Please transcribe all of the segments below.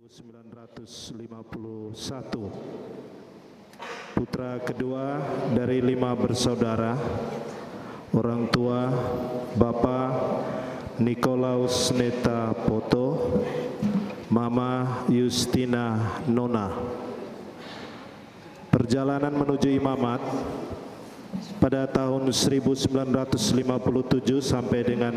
1951. Putra kedua dari 5 bersaudara, orang tua Bapak Nikolaus Neta Poto, Mama Justina Nona. Perjalanan menuju imamat pada tahun 1957 sampai dengan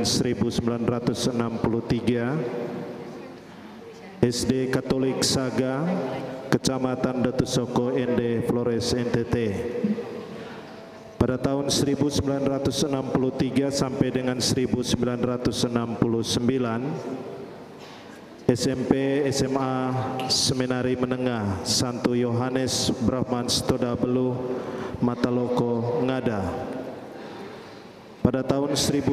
1963, SD Katolik Saga, Kecamatan Datusoko Ende, Flores, NTT. Pada tahun 1963 sampai dengan 1969, SMP SMA Seminari Menengah Santo Yohanes Brahman Stoda Belu Mataloko Ngada. Pada tahun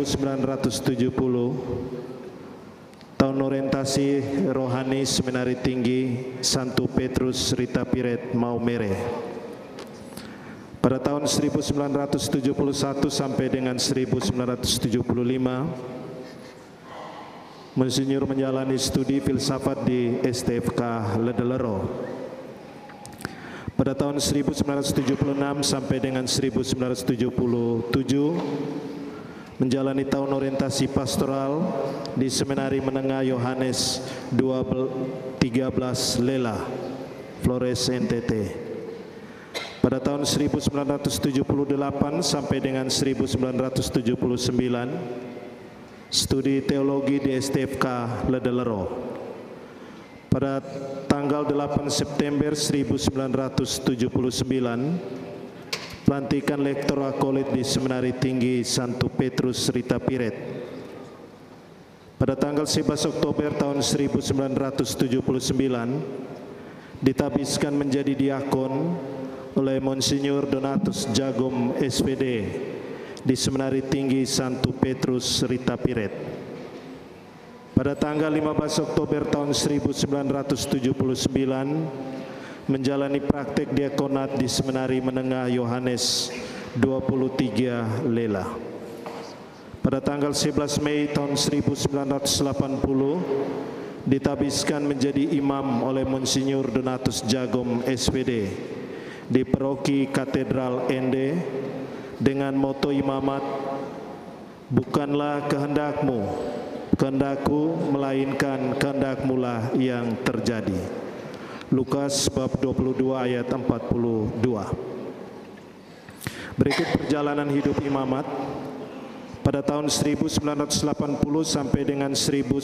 1970, tahun orientasi rohani Seminari Tinggi Santo Petrus Rita Piret Maumere. Pada tahun 1971 sampai dengan 1975, Monsinyur menjalani studi filsafat di STFK Ledelero. Pada tahun 1976 sampai dengan 1977, menjalani tahun orientasi pastoral di Seminari Menengah Yohanes 13 Lela, Flores, NTT. Pada tahun 1978 sampai dengan 1979, studi teologi di STFK Ledelero. Pada tanggal 8 September 1979, pelantikan lektor akolit di Seminari Tinggi Santo Petrus Rita Piret. Pada tanggal 11 Oktober tahun 1979, ditabiskan menjadi diakon oleh Monsinyur Donatus Jagom SPD di Seminari Tinggi Santo Petrus Rita Piret. Pada tanggal 15 Oktober tahun 1979, menjalani praktek diakonat di Seminari Menengah Yohanes 23 Lela. Pada tanggal 11 Mei tahun 1980, ditabiskan menjadi imam oleh Monsinyur Donatus Jagom SPD di Paroki Katedral Ende dengan moto imamat, "Bukanlah kehendakmu, kehendakku, melainkan kehendakmulah yang terjadi." Lukas bab 22 ayat 42. Berikut perjalanan hidup imamat. Pada tahun 1980 sampai dengan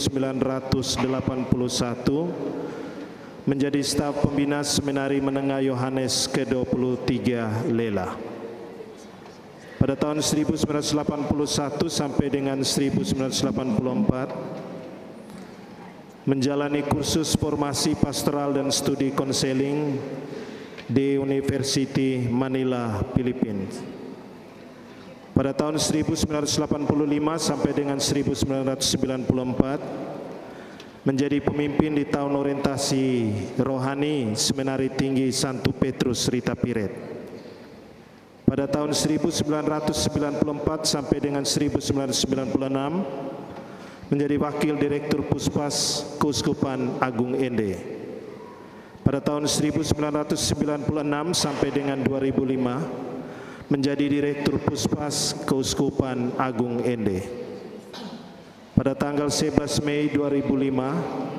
1981 menjadi staf pembina Seminari Menengah Yohanes ke-23 Lela. Pada tahun 1981 sampai dengan 1984 menjalani kursus formasi pastoral dan studi konseling di University Manila, Filipina. Pada tahun 1985 sampai dengan 1994 menjadi pemimpin di tahun orientasi rohani Seminari Tinggi Santo Petrus Rita Piret. Pada tahun 1994 sampai dengan 1996 menjadi wakil direktur Puspas Keuskupan Agung Ende. Pada tahun 1996 sampai dengan 2005 menjadi direktur Puspas Keuskupan Agung Ende. Pada tanggal 11 Mei 2005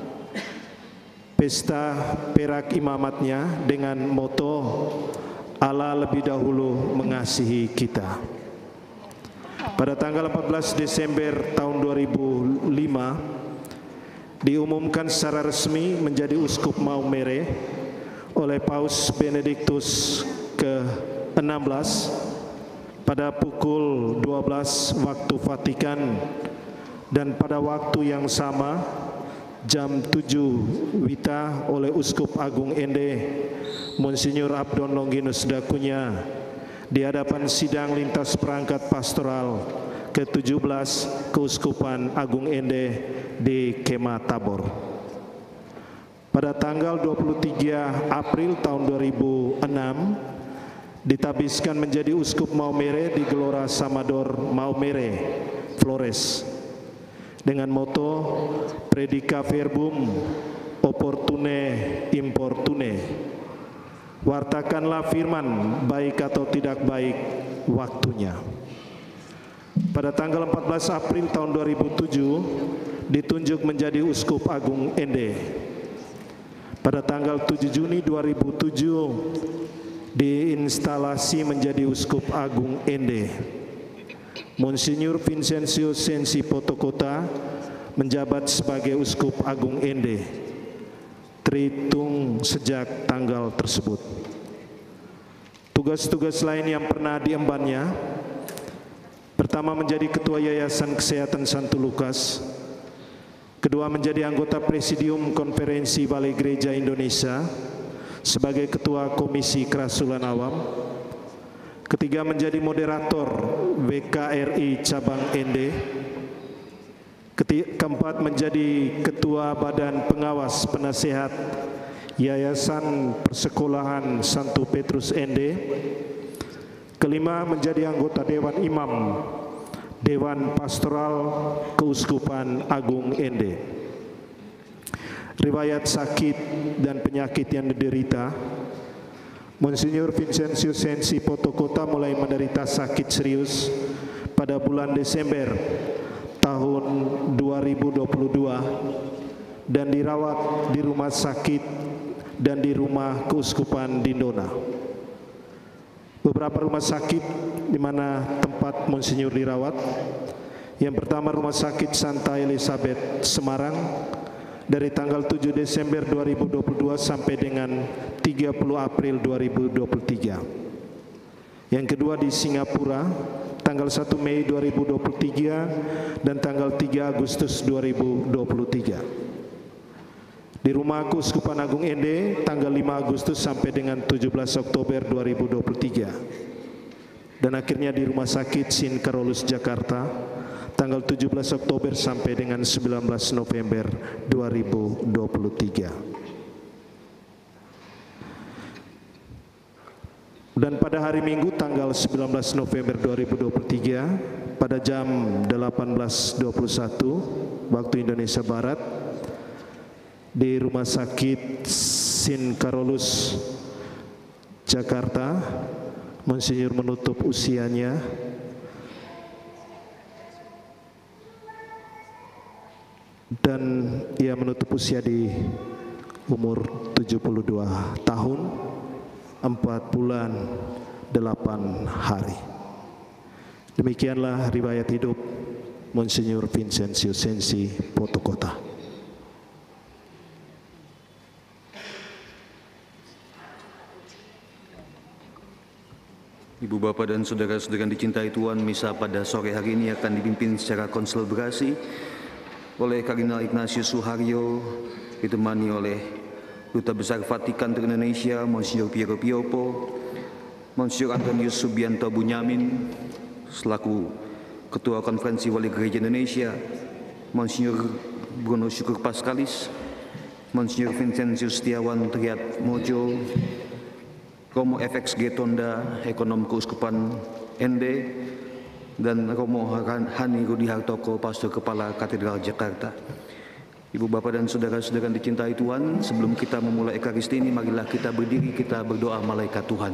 pesta perak imamatnya dengan moto Allah lebih dahulu mengasihi kita. Pada tanggal 14 Desember tahun 2005 diumumkan secara resmi menjadi Uskup Maumere oleh Paus Benediktus ke-16 pada pukul 12 waktu Vatikan, dan pada waktu yang sama jam 7 WITA oleh Uskup Agung Ende Monsinyur Abdon Longinus Dakunya di hadapan sidang lintas perangkat pastoral ke-17 Keuskupan Agung Ende di Kema Tabor. Pada tanggal 23 April tahun 2006 ditabiskan menjadi Uskup Maumere di Gelora Samador Maumere, Flores, dengan moto Predica Verbum oportune importune. Wartakanlah firman, baik atau tidak baik waktunya. Pada tanggal 14 April tahun 2007 ditunjuk menjadi Uskup Agung Ende. Pada tanggal 7 Juni 2007 diinstalasi menjadi Uskup Agung Ende. Monsinyur Vincencio Sensi Potokota menjabat sebagai Uskup Agung Ende terhitung sejak tanggal tersebut. Tugas-tugas lain yang pernah diembannya: pertama, menjadi Ketua Yayasan Kesehatan Santo Lukas. Kedua, menjadi anggota Presidium Konferensi Balai Gereja Indonesia sebagai Ketua Komisi Kerasulan Awam. Ketiga, menjadi moderator WKRI Cabang Ende. Keempat, menjadi Ketua Badan Pengawas Penasehat Yayasan Persekolahan Santo Petrus Ende. Kelima, menjadi anggota Dewan Imam Dewan Pastoral Keuskupan Agung Ende. Riwayat sakit dan penyakit yang diderita: Monsinyur Vincencio Sensi Potokota mulai menderita sakit serius pada bulan Desember tahun 2022 dan dirawat di rumah sakit dan di rumah keuskupan Dindona. Beberapa rumah sakit di mana tempat Monsinyur dirawat: yang pertama, Rumah Sakit Santa Elizabeth Semarang dari tanggal 7 Desember 2022 sampai dengan 30 April 2023. Yang kedua di Singapura tanggal 1 Mei 2023 dan tanggal 3 Agustus 2023. Di Rumah Keuskupan Agung Ende tanggal 5 Agustus sampai dengan 17 Oktober 2023. Dan akhirnya di Rumah Sakit Sin Carolus Jakarta tanggal 17 Oktober sampai dengan 19 November 2023. Dan pada hari Minggu tanggal 19 November 2023 pada jam 18.21 waktu Indonesia Barat di Rumah Sakit Sin Carolus Jakarta, Monsinyur menutup usianya dan ia menutup usia di umur 72 tahun 4 bulan 8 hari. Demikianlah riwayat hidup Monsinyur Vincencio Sensi Potokota. Ibu, Bapak, dan saudara-saudara yang dicintai Tuhan, misa pada sore hari ini akan dipimpin secara konselebrasi oleh Kardinal Ignatius Suharyo, ditemani oleh Duta Besar Vatikan untuk Indonesia, Monsinyur Piero Piopo, Monsinyur Antonius Subianto Bunyamin, selaku Ketua Konferensi Wali Gereja Indonesia, Monsinyur Bruno Syukur Paskalis, Monsinyur Vincenzius Setiawan Triat Mojo, Romo FX Getonda, Ekonom Keuskupan Ende, dan Romo Hani Rudi Hartoko, Pastor Kepala Katedral Jakarta. Ibu, Bapak, dan saudara-saudara yang dicintai Tuhan, sebelum kita memulai Ekaristi ini, marilah kita berdiri, kita berdoa malaikat Tuhan.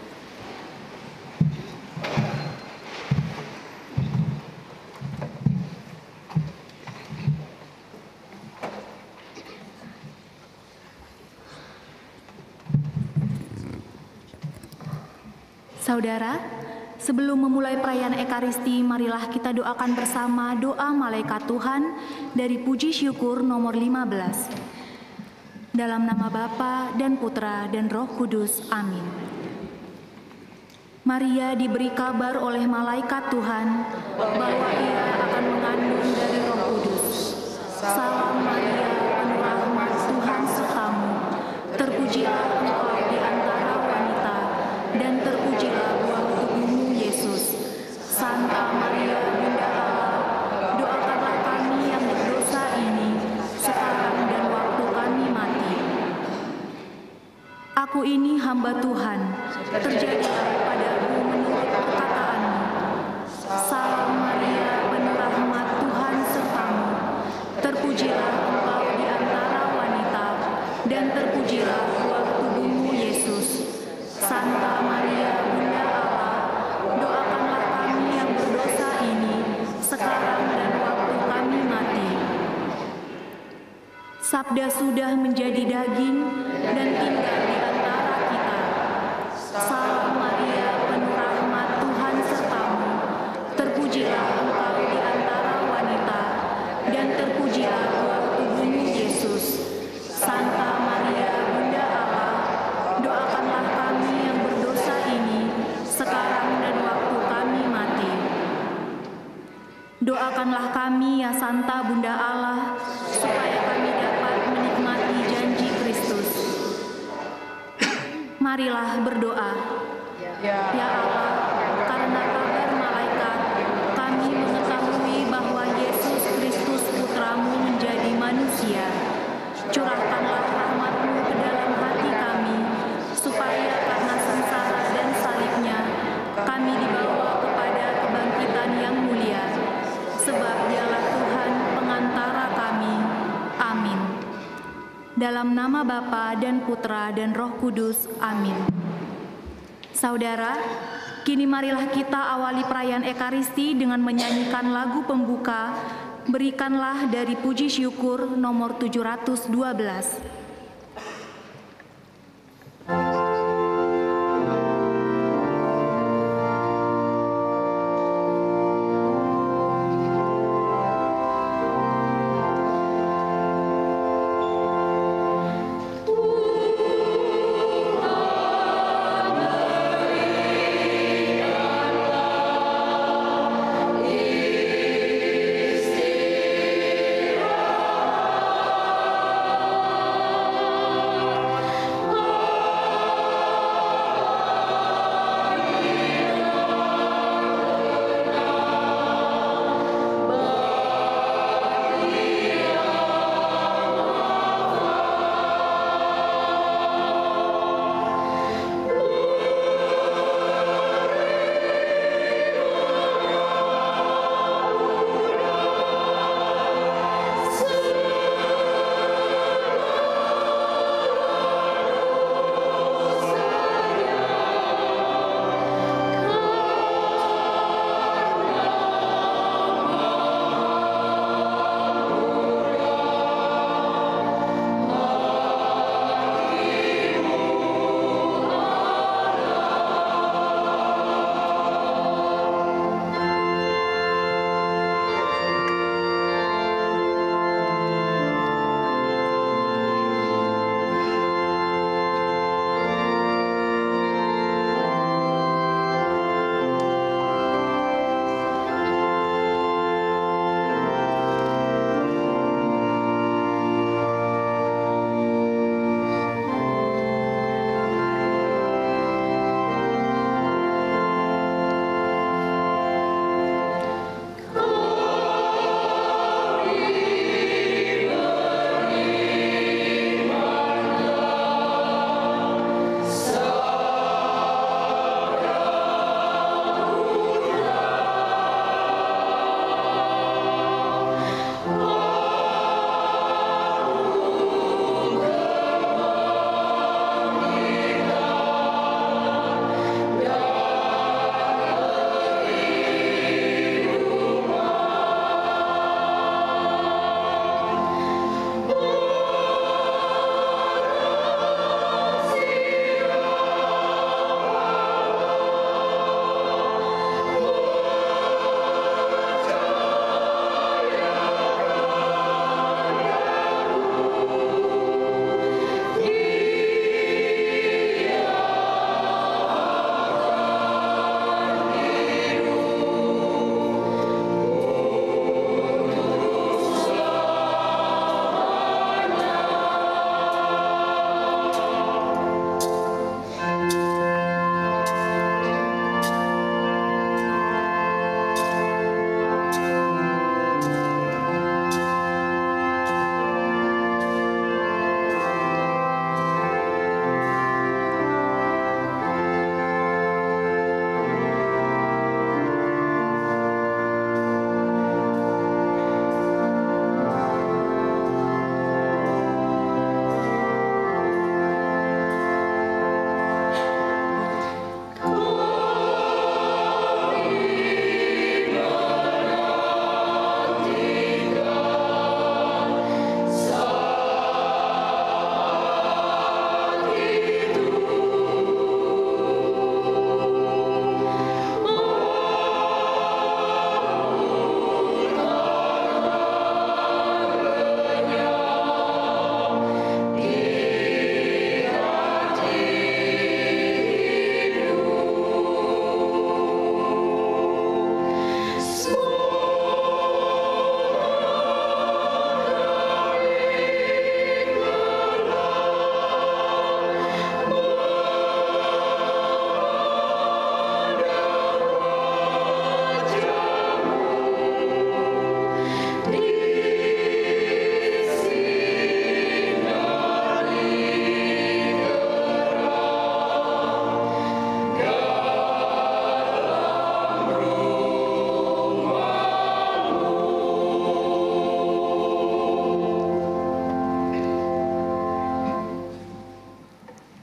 Saudara, sebelum memulai perayaan Ekaristi, marilah kita doakan bersama doa malaikat Tuhan dari Puji Syukur nomor 15. Dalam nama Bapa dan Putra dan Roh Kudus. Amin. Maria diberi kabar oleh malaikat Tuhan bahwa ia akan mengandung dari Roh Kudus. Salam Maria, penuh rahmat, Tuhan sertamu. Terpujilah engkau di antara wanita, dan terpujilah buah tubuhmu Yesus. Santa Maria, Bunda Allah, doakanlah kami yang berdosa ini, sekarang dan waktu kami mati. Aku ini hamba Tuhan, terjadilah padaku menurut perkataanmu. Salam Maria, penuh rahmat, Tuhan sertamu. Terpujilah engkau di antara wanita, dan terpujilah buah tubuhmu Yesus. Santa Maria Bunda Allah, doakanlah kami yang berdosa ini, sekarang dan waktu kami mati. Sabda sudah menjadi daging dan tinggal di antara kita. Salam Maria, penuh rahmat, Tuhan sertamu. Terpujilah engkau di antara wanita, dan terpujilah buah tubuhmu Yesus. Santa Maria Bunda Allah, doakanlah kami yang berdosa ini, sekarang dan waktu kami mati. Doakanlah kami ya Santa Bunda Allah, supaya kami dapat menikmati janji Kristus. Marilah berdoa. Ya Allah, karena kabar malaikat, kami mengetahui bahwa Yesus Kristus Putramu menjadi manusia. Curahkanlah rahmat-Mu ke dalam hati kami, supaya karena sengsara dan salibnya, kami dibawa kepada kebangkitan yang mulia. Sebab Dialah Tuhan pengantara kami. Amin. Dalam nama Bapa dan Putra dan Roh Kudus. Amin. Saudara, kini marilah kita awali perayaan Ekaristi dengan menyanyikan lagu pembuka, Berikanlah dari Puji Syukur nomor 712. Amen.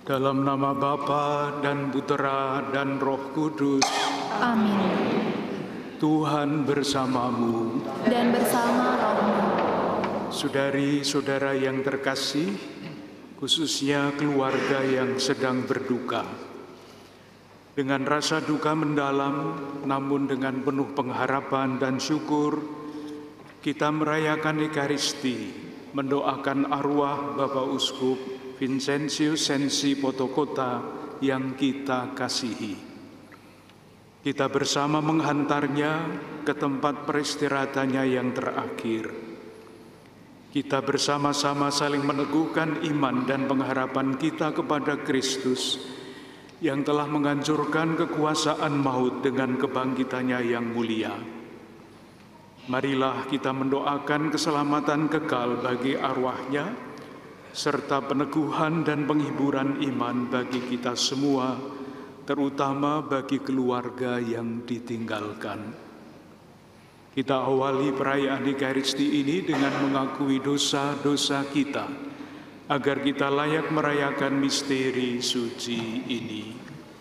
Dalam nama Bapa dan Putera dan Roh Kudus. Amin. Tuhan bersamamu. Dan bersama rohmu. Saudari-saudara yang terkasih, khususnya keluarga yang sedang berduka. Dengan rasa duka mendalam, namun dengan penuh pengharapan dan syukur, kita merayakan Ekaristi, mendoakan arwah Bapak Uskup Vincentius Sensi Potokota yang kita kasihi. Kita bersama menghantarnya ke tempat peristirahatannya yang terakhir. Kita bersama-sama saling meneguhkan iman dan pengharapan kita kepada Kristus yang telah menghancurkan kekuasaan maut dengan kebangkitannya yang mulia. Marilah kita mendoakan keselamatan kekal bagi arwahnya, serta peneguhan dan penghiburan iman bagi kita semua, terutama bagi keluarga yang ditinggalkan. Kita awali perayaan Ekaristi ini dengan mengakui dosa-dosa kita, agar kita layak merayakan misteri suci ini.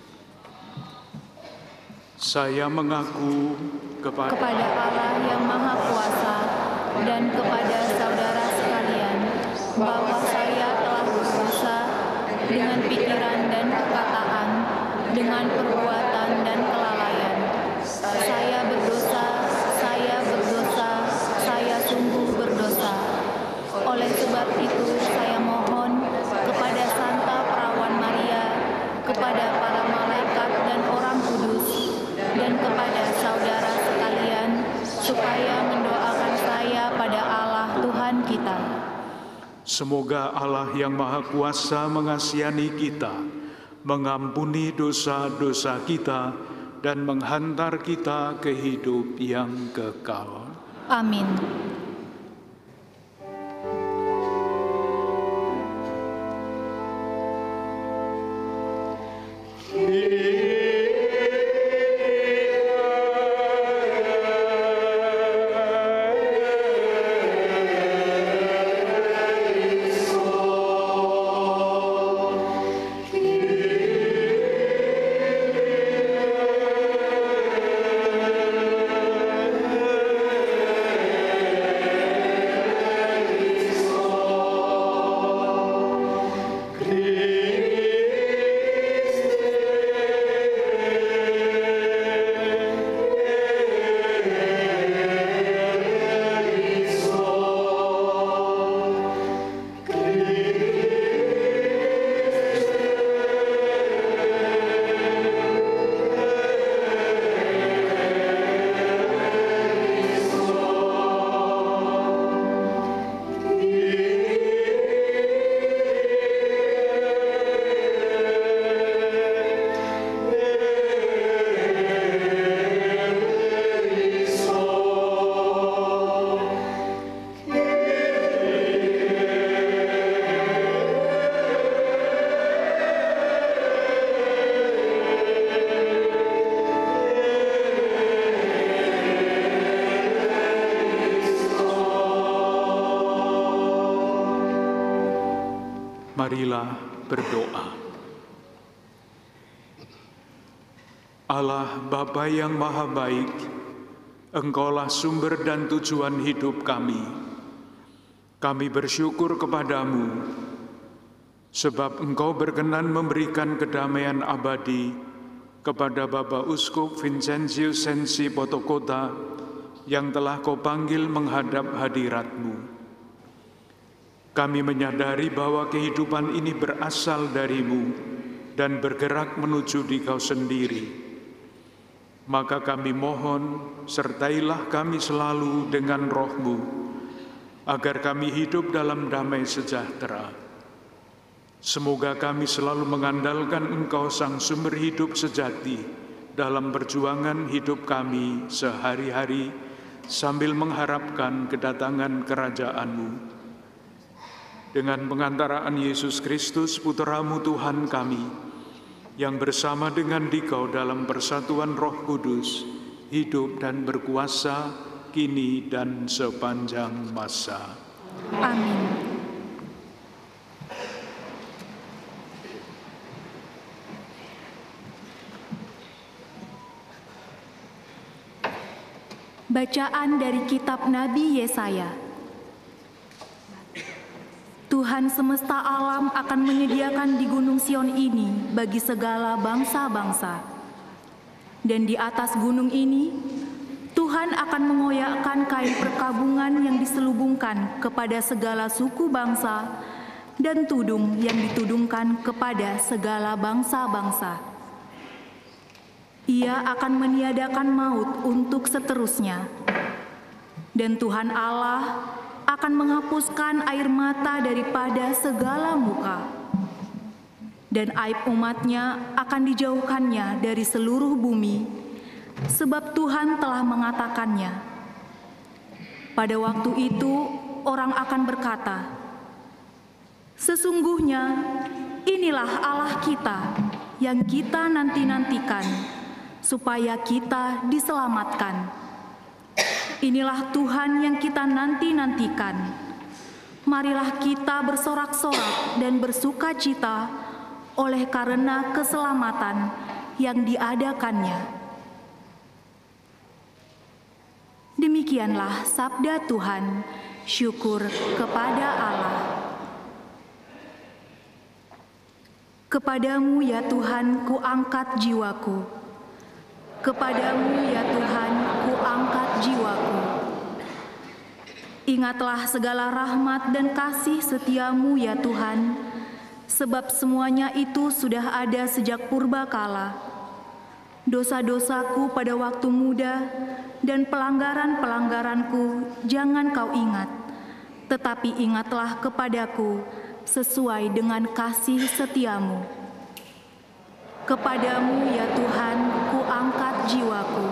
Saya mengaku kepada Allah yang Maha Kuasa dan kepada saudara sekalian, bahwa saya telah berdosa dengan pikiran dan perkataan, dengan perbuatan dan kelalaian. Saya berdosa, saya sungguh berdosa. Oleh sebab itu, saya mohon kepada Santa Perawan Maria, kepada para malaikat dan orang kudus, dan kepada saudara sekalian, supaya mendoakan saya pada Allah Tuhan kita. Semoga Allah yang Maha Kuasa mengasihani kita, mengampuni dosa-dosa kita, dan menghantar kita ke hidup yang kekal. Amin. Marilah berdoa. Allah Bapa yang Maha Baik, Engkaulah sumber dan tujuan hidup kami. Kami bersyukur kepadamu, sebab Engkau berkenan memberikan kedamaian abadi kepada Bapak Uskup Vincentius Sensi Potokota yang telah Kau panggil menghadap hadirat-Mu. Kami menyadari bahwa kehidupan ini berasal dari-Mu dan bergerak menuju di Kau sendiri. Maka kami mohon, sertailah kami selalu dengan Roh-Mu, agar kami hidup dalam damai sejahtera. Semoga kami selalu mengandalkan Engkau Sang Sumber Hidup Sejati dalam perjuangan hidup kami sehari-hari, sambil mengharapkan kedatangan kerajaan-Mu. Dengan pengantaraan Yesus Kristus, Putra-Mu Tuhan kami, yang bersama dengan Dikau dalam persatuan Roh Kudus, hidup dan berkuasa, kini dan sepanjang masa. Amin. Bacaan dari kitab Nabi Yesaya. Tuhan semesta alam akan menyediakan di Gunung Sion ini bagi segala bangsa-bangsa. Dan di atas gunung ini, Tuhan akan mengoyakkan kain perkabungan yang diselubungkan kepada segala suku bangsa dan tudung yang ditudungkan kepada segala bangsa-bangsa. Ia akan meniadakan maut untuk seterusnya. Dan Tuhan Allah akan menghapuskan air mata daripada segala muka. Dan aib umatnya akan dijauhkannya dari seluruh bumi, sebab Tuhan telah mengatakannya. Pada waktu itu orang akan berkata, "Sesungguhnya inilah Allah kita yang kita nanti-nantikan, supaya kita diselamatkan. Inilah Tuhan yang kita nanti-nantikan. Marilah kita bersorak-sorak dan bersuka cita oleh karena keselamatan yang diadakannya." Demikianlah sabda Tuhan, syukur kepada Allah. Kepadamu ya Tuhan kuangkat jiwaku. Kepadamu ya Tuhan kuangkat jiwaku. Ingatlah segala rahmat dan kasih setiamu ya Tuhan, sebab semuanya itu sudah ada sejak purbakala. Dosa-dosaku pada waktu muda dan pelanggaran-pelanggaranku jangan kau ingat, tetapi ingatlah kepadaku sesuai dengan kasih setiamu. Kepadamu ya Tuhan kuangkat jiwaku.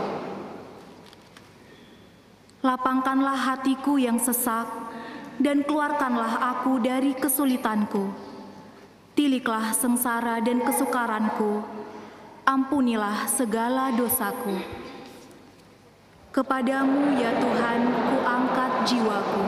Lapangkanlah hatiku yang sesak dan keluarkanlah aku dari kesulitanku. Tiliklah sengsara dan kesukaranku, ampunilah segala dosaku. Kepadamu ya Tuhan kuangkat jiwaku.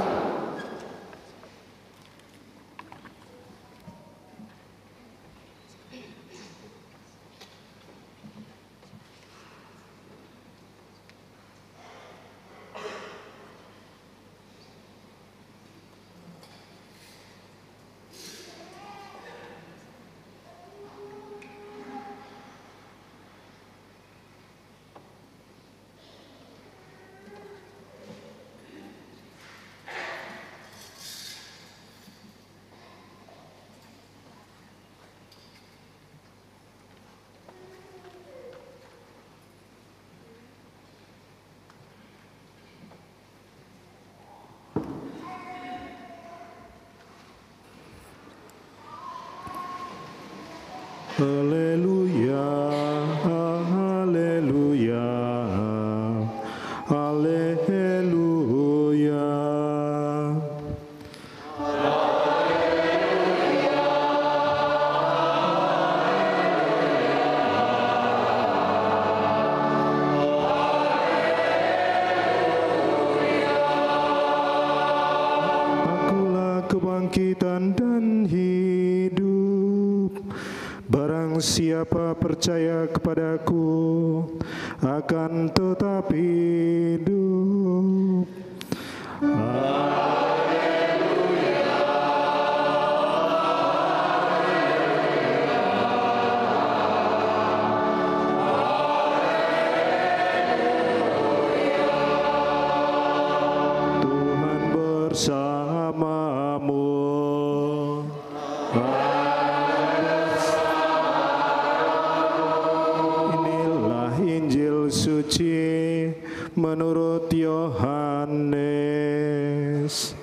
Haleluya, haleluya, haleluya. Akulah kebangkitan dan hidup. Barang siapa percaya kepadaku akan tetap hidup. Tuhan bersamamu. Suci menurut Yohanes.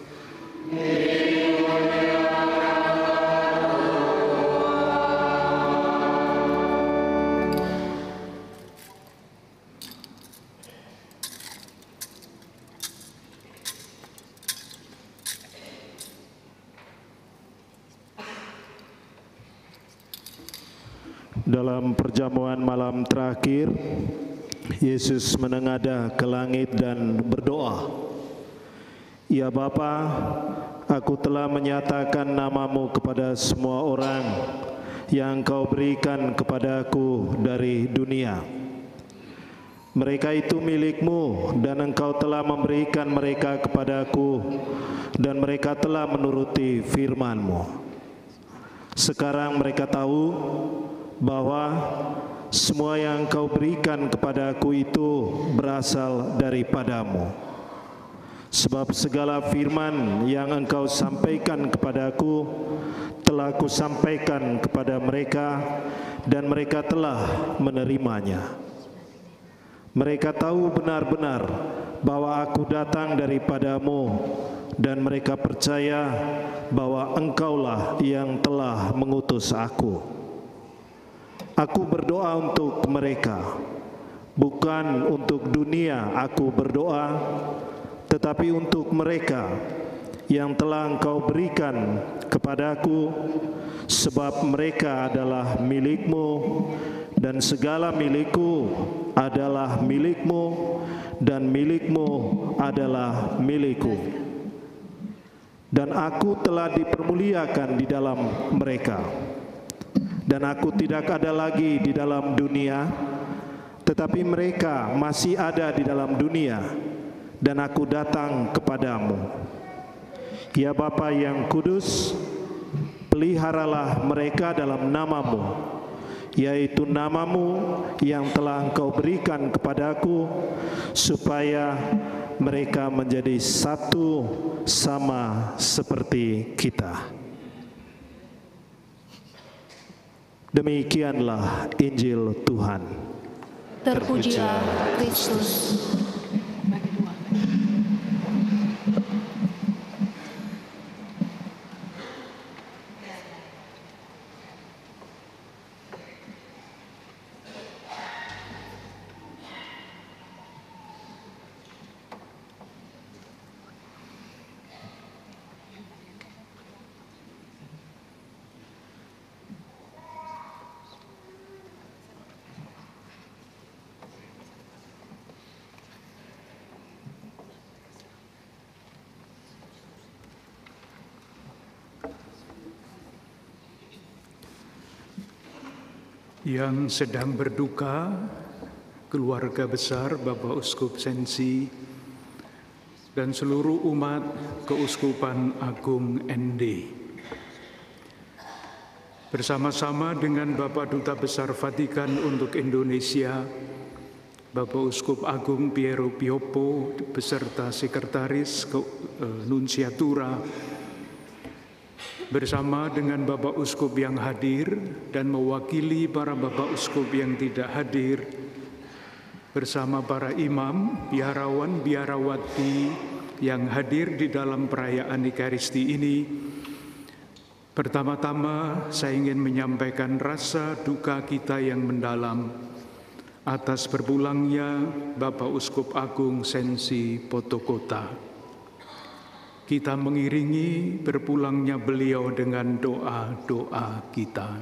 Dalam perjamuan malam terakhir, Yesus menengadah ke langit dan berdoa, "Ya Bapa, aku telah menyatakan namamu kepada semua orang yang Kau berikan kepadaku dari dunia. Mereka itu milik-Mu dan Engkau telah memberikan mereka kepadaku, dan mereka telah menuruti firman-Mu. Sekarang mereka tahu bahwa semua yang Engkau berikan kepadaku itu berasal daripada-Mu. Sebab segala firman yang Engkau sampaikan kepadaku telah Kusampaikan kepada mereka, dan mereka telah menerimanya. Mereka tahu benar-benar bahwa Aku datang daripada-Mu, dan mereka percaya bahwa Engkaulah yang telah mengutus Aku. Aku berdoa untuk mereka, bukan untuk dunia Aku berdoa, tetapi untuk mereka yang telah Engkau berikan kepadaku, sebab mereka adalah milik-Mu, dan segala milik-Ku adalah milik-Mu, dan milik-Mu adalah milik-Ku. Dan Aku telah dipermuliakan di dalam mereka, dan Aku tidak ada lagi di dalam dunia, tetapi mereka masih ada di dalam dunia, dan Aku datang kepadamu. Ya Bapa yang kudus, peliharalah mereka dalam nama-Mu, yaitu nama-Mu yang telah Engkau berikan kepadaku, supaya mereka menjadi satu sama seperti kita. Demikianlah Injil Tuhan. Terpujilah Kristus. Yang sedang berduka, keluarga besar Bapak Uskup Sensi dan seluruh umat Keuskupan Agung ND. Bersama-sama dengan Bapak Duta Besar Vatikan untuk Indonesia, Bapak Uskup Agung Piero Pioppo beserta Sekretaris Nunsiatura, bersama dengan Bapak Uskup yang hadir dan mewakili para Bapak Uskup yang tidak hadir, bersama para imam, biarawan, biarawati yang hadir di dalam perayaan Ekaristi ini. Pertama-tama saya ingin menyampaikan rasa duka kita yang mendalam atas berpulangnya Bapak Uskup Agung Sensi Potokota. Kita mengiringi berpulangnya beliau dengan doa-doa kita.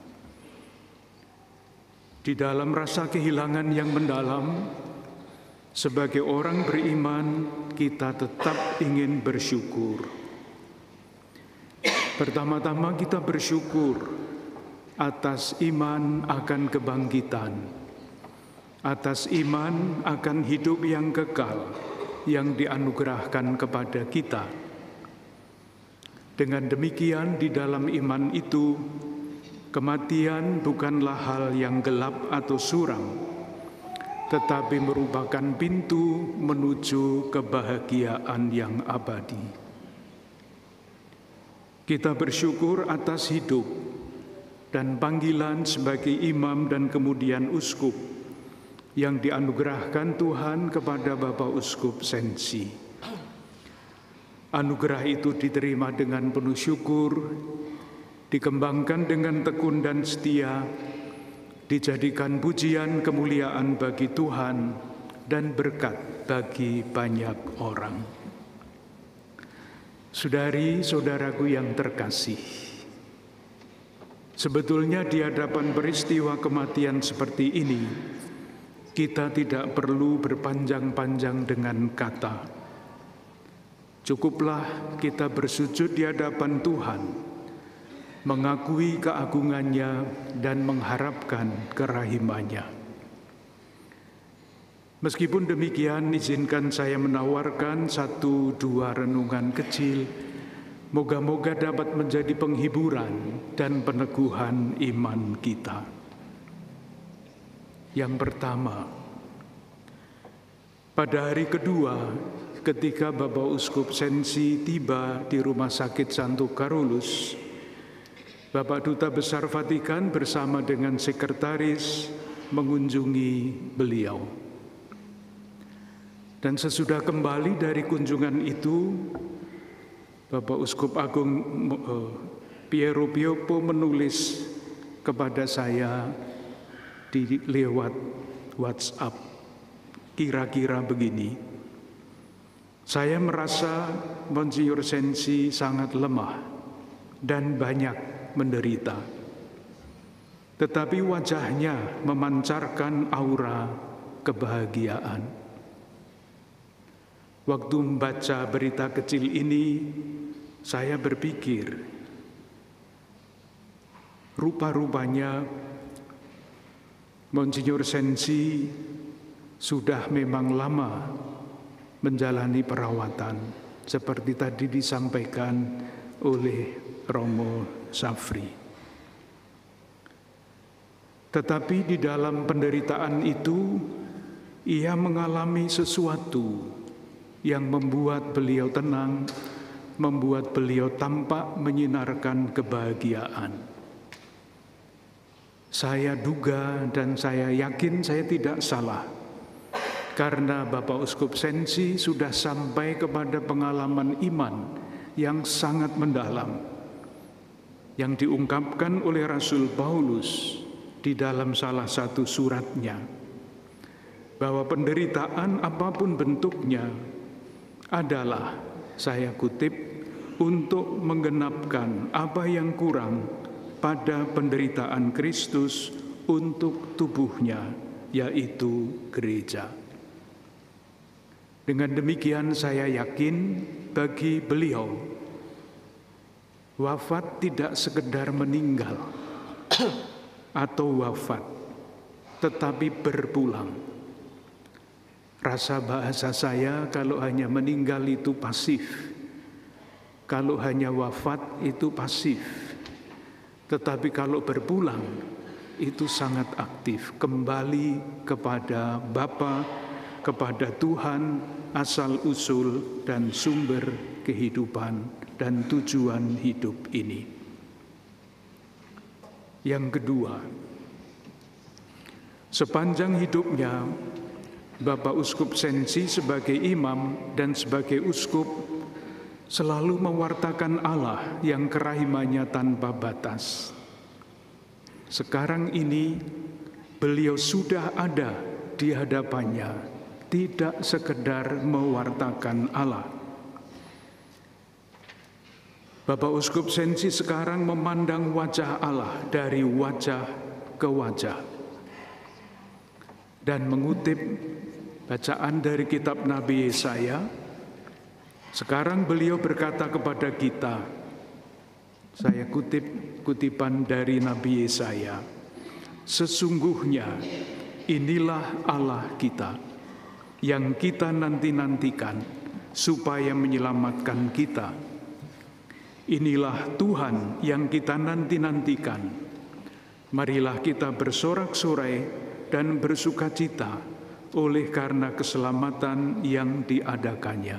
Di dalam rasa kehilangan yang mendalam, sebagai orang beriman, kita tetap ingin bersyukur. Pertama-tama kita bersyukur atas iman akan kebangkitan, atas iman akan hidup yang kekal yang dianugerahkan kepada kita. Dengan demikian, di dalam iman itu, kematian bukanlah hal yang gelap atau suram, tetapi merupakan pintu menuju kebahagiaan yang abadi. Kita bersyukur atas hidup dan panggilan sebagai imam dan kemudian uskup yang dianugerahkan Tuhan kepada Bapak Uskup Sensi. Anugerah itu diterima dengan penuh syukur, dikembangkan dengan tekun dan setia, dijadikan pujian kemuliaan bagi Tuhan dan berkat bagi banyak orang. Saudari-saudaraku yang terkasih, sebetulnya di hadapan peristiwa kematian seperti ini, kita tidak perlu berpanjang-panjang dengan kata. Cukuplah kita bersujud di hadapan Tuhan, mengakui keagungannya dan mengharapkan kerahimannya. Meskipun demikian, izinkan saya menawarkan 1-2 renungan kecil, moga-moga dapat menjadi penghiburan dan peneguhan iman kita. Yang pertama, pada hari kedua, ketika Bapak Uskup Sensi tiba di Rumah Sakit Santo Carolus, Bapak Duta Besar Vatikan bersama dengan sekretaris mengunjungi beliau. Dan sesudah kembali dari kunjungan itu, Bapak Uskup Agung Piero Pioppo menulis kepada saya lewat WhatsApp, kira-kira begini: saya merasa Monsinyur Sensi sangat lemah dan banyak menderita, tetapi wajahnya memancarkan aura kebahagiaan. Waktu membaca berita kecil ini, saya berpikir, rupa-rupanya Monsinyur Sensi sudah memang lama menjalani perawatan, seperti tadi disampaikan oleh Romo Safri. Tetapi di dalam penderitaan itu, ia mengalami sesuatu yang membuat beliau tenang, membuat beliau tampak menyinarkan kebahagiaan. Saya duga dan saya yakin saya tidak salah, karena Bapak Uskup Sensi sudah sampai kepada pengalaman iman yang sangat mendalam, yang diungkapkan oleh Rasul Paulus di dalam salah satu suratnya, bahwa penderitaan apapun bentuknya adalah, saya kutip, untuk menggenapkan apa yang kurang pada penderitaan Kristus untuk tubuhnya, yaitu gereja. Dengan demikian saya yakin bagi beliau, wafat tidak sekedar meninggal atau wafat, tetapi berpulang. Rasa bahasa saya, kalau hanya meninggal itu pasif, kalau hanya wafat itu pasif. Tetapi kalau berpulang itu sangat aktif, kembali kepada Bapa, kepada Tuhan, asal-usul dan sumber kehidupan dan tujuan hidup ini. Yang kedua, sepanjang hidupnya Bapak Uskup Sensi sebagai imam dan sebagai uskup selalu mewartakan Allah yang kerahimannya tanpa batas. Sekarang ini beliau sudah ada di hadapannya, tidak sekedar mewartakan Allah. Bapak Uskup Sensi sekarang memandang wajah Allah dari wajah ke wajah dan mengutip bacaan dari kitab Nabi Yesaya. Sekarang beliau berkata kepada kita, saya kutip kutipan dari Nabi Yesaya, sesungguhnya inilah Allah kita yang kita nanti-nantikan supaya menyelamatkan kita. Inilah Tuhan yang kita nanti-nantikan. Marilah kita bersorak-sorai dan bersukacita oleh karena keselamatan yang diadakannya.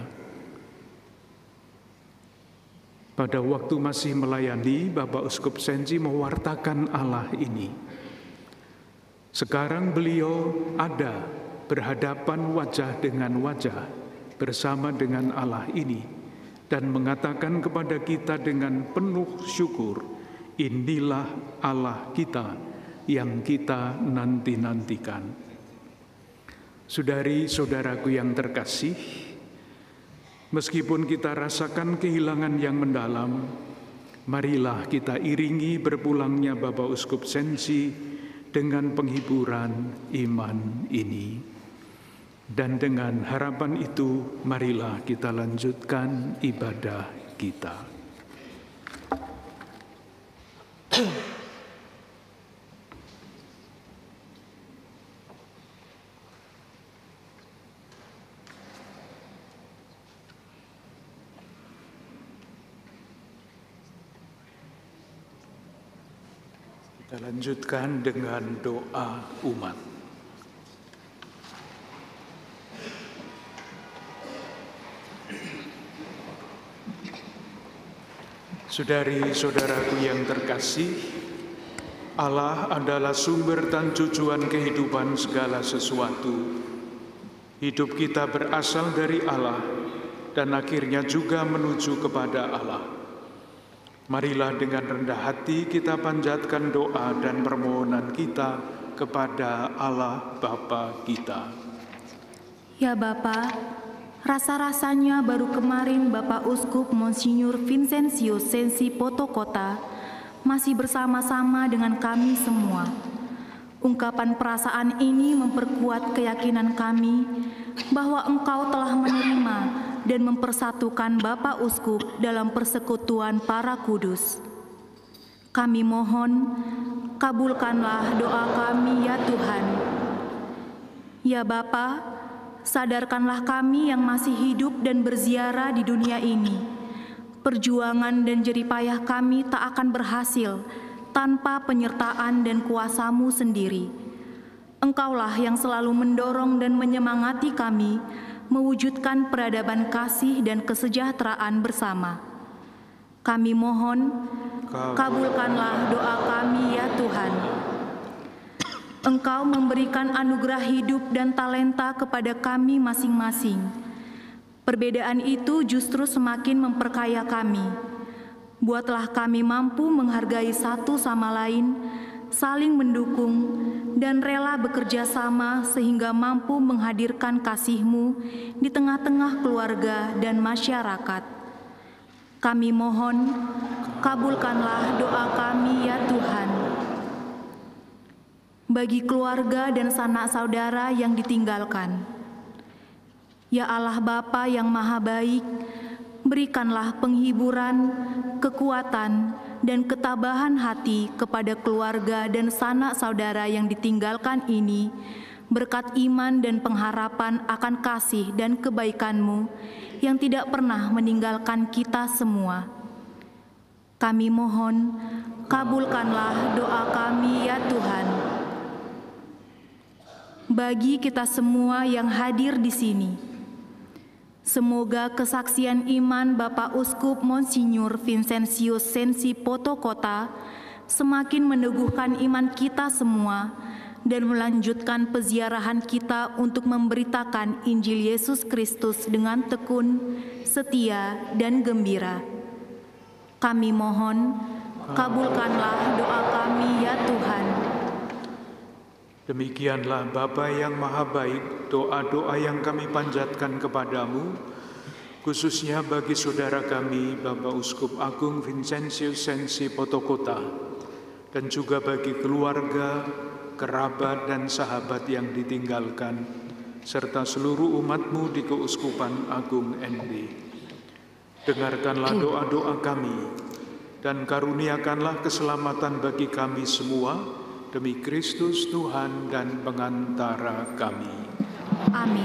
Pada waktu masih melayani, Bapak Uskup Sensi mewartakan Allah ini. Sekarang beliau ada berhadapan wajah dengan wajah bersama dengan Allah ini dan mengatakan kepada kita dengan penuh syukur, inilah Allah kita yang kita nanti-nantikan. Saudari-saudaraku yang terkasih, meskipun kita rasakan kehilangan yang mendalam, marilah kita iringi berpulangnya Bapak Uskup Sensi dengan penghiburan iman ini. Dan dengan harapan itu, marilah kita lanjutkan ibadah kita. Kita lanjutkan dengan doa umat. Saudari-saudaraku yang terkasih, Allah adalah sumber dan tujuan kehidupan segala sesuatu. Hidup kita berasal dari Allah dan akhirnya juga menuju kepada Allah. Marilah dengan rendah hati kita panjatkan doa dan permohonan kita kepada Allah Bapa kita. Ya Bapa, rasa-rasanya baru kemarin Bapak Uskup Monsinyur Vincentius Sensi Potokota masih bersama-sama dengan kami semua. Ungkapan perasaan ini memperkuat keyakinan kami bahwa Engkau telah menerima dan mempersatukan Bapak Uskup dalam persekutuan para kudus. Kami mohon, kabulkanlah doa kami ya Tuhan. Ya Bapa, sadarkanlah kami yang masih hidup dan berziarah di dunia ini. Perjuangan dan jerih payah kami tak akan berhasil tanpa penyertaan dan kuasa-Mu sendiri. Engkaulah yang selalu mendorong dan menyemangati kami mewujudkan peradaban kasih dan kesejahteraan bersama. Kami mohon, kabulkanlah doa kami ya Tuhan. Engkau memberikan anugerah hidup dan talenta kepada kami masing-masing. Perbedaan itu justru semakin memperkaya kami. Buatlah kami mampu menghargai satu sama lain, saling mendukung, dan rela bekerja sama sehingga mampu menghadirkan kasih-Mu di tengah-tengah keluarga dan masyarakat. Kami mohon, kabulkanlah doa kami ya Tuhan. Bagi keluarga dan sanak saudara yang ditinggalkan, ya Allah Bapa yang Maha Baik, berikanlah penghiburan, kekuatan, dan ketabahan hati kepada keluarga dan sanak saudara yang ditinggalkan ini, berkat iman dan pengharapan akan kasih dan kebaikan-Mu yang tidak pernah meninggalkan kita semua. Kami mohon, kabulkanlah doa kami ya Tuhan. Bagi kita semua yang hadir di sini, semoga kesaksian iman Bapak Uskup Monsinyur Vincentius Sensi Potokota semakin meneguhkan iman kita semua dan melanjutkan peziarahan kita untuk memberitakan Injil Yesus Kristus dengan tekun, setia, dan gembira. Kami mohon, kabulkanlah doa kami ya Tuhan. Demikianlah Bapa yang Maha Baik, doa-doa yang kami panjatkan kepadamu, khususnya bagi saudara kami Bapak Uskup Agung Vincentius Sensi Potokota, dan juga bagi keluarga, kerabat, dan sahabat yang ditinggalkan, serta seluruh umat-Mu di Keuskupan Agung ND. Dengarkanlah doa-doa kami, dan karuniakanlah keselamatan bagi kami semua, demi Kristus Tuhan dan pengantara kami. Amin.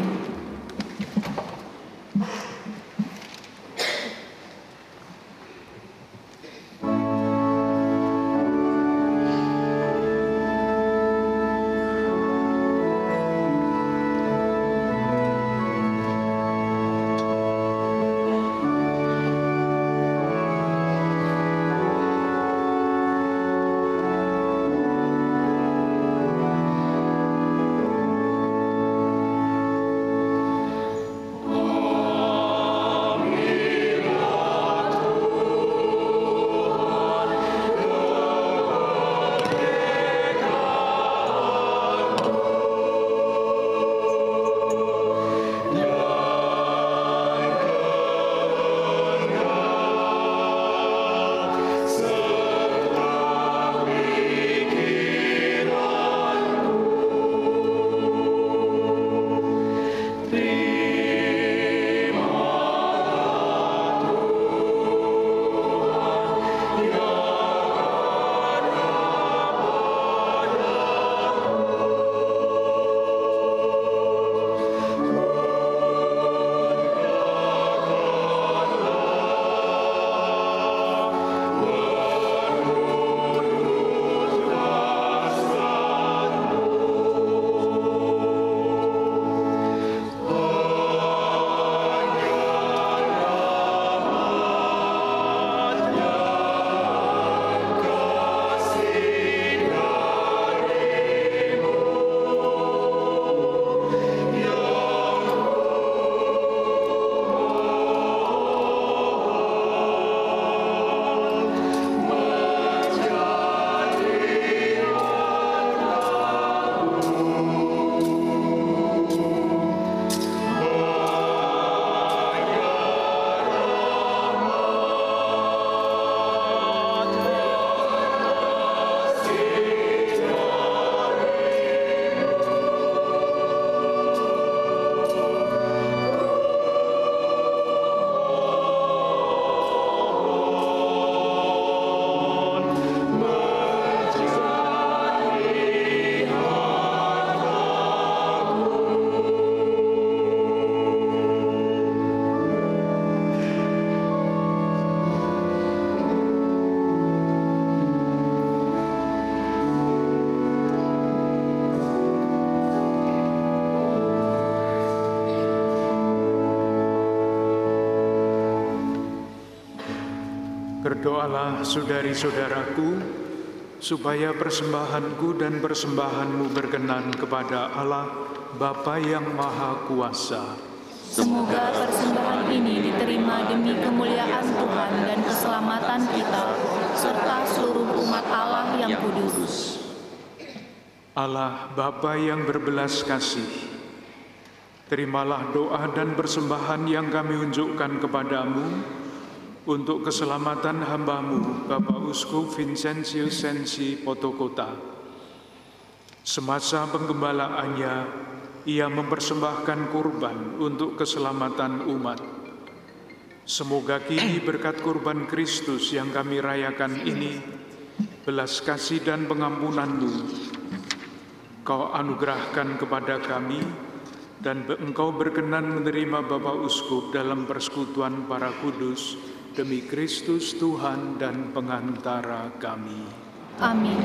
Berdoalah saudari-saudaraku, supaya persembahanku dan persembahanmu berkenan kepada Allah, Bapa yang Maha Kuasa. Semoga persembahan ini diterima demi kemuliaan Tuhan dan keselamatan kita, serta seluruh umat Allah yang kudus. Allah Bapa yang berbelas kasih, terimalah doa dan persembahan yang kami unjukkan kepadamu untuk keselamatan hamba-Mu, Bapak Uskup Vincentius Sensi Potokota. Semasa penggembalaannya, ia mempersembahkan kurban untuk keselamatan umat. Semoga kini berkat kurban Kristus yang kami rayakan ini, belas kasih dan pengampunan-Mu Kau anugerahkan kepada kami, dan Engkau berkenan menerima Bapak Uskup dalam persekutuan para kudus, demi Kristus Tuhan dan pengantara kami. Amin.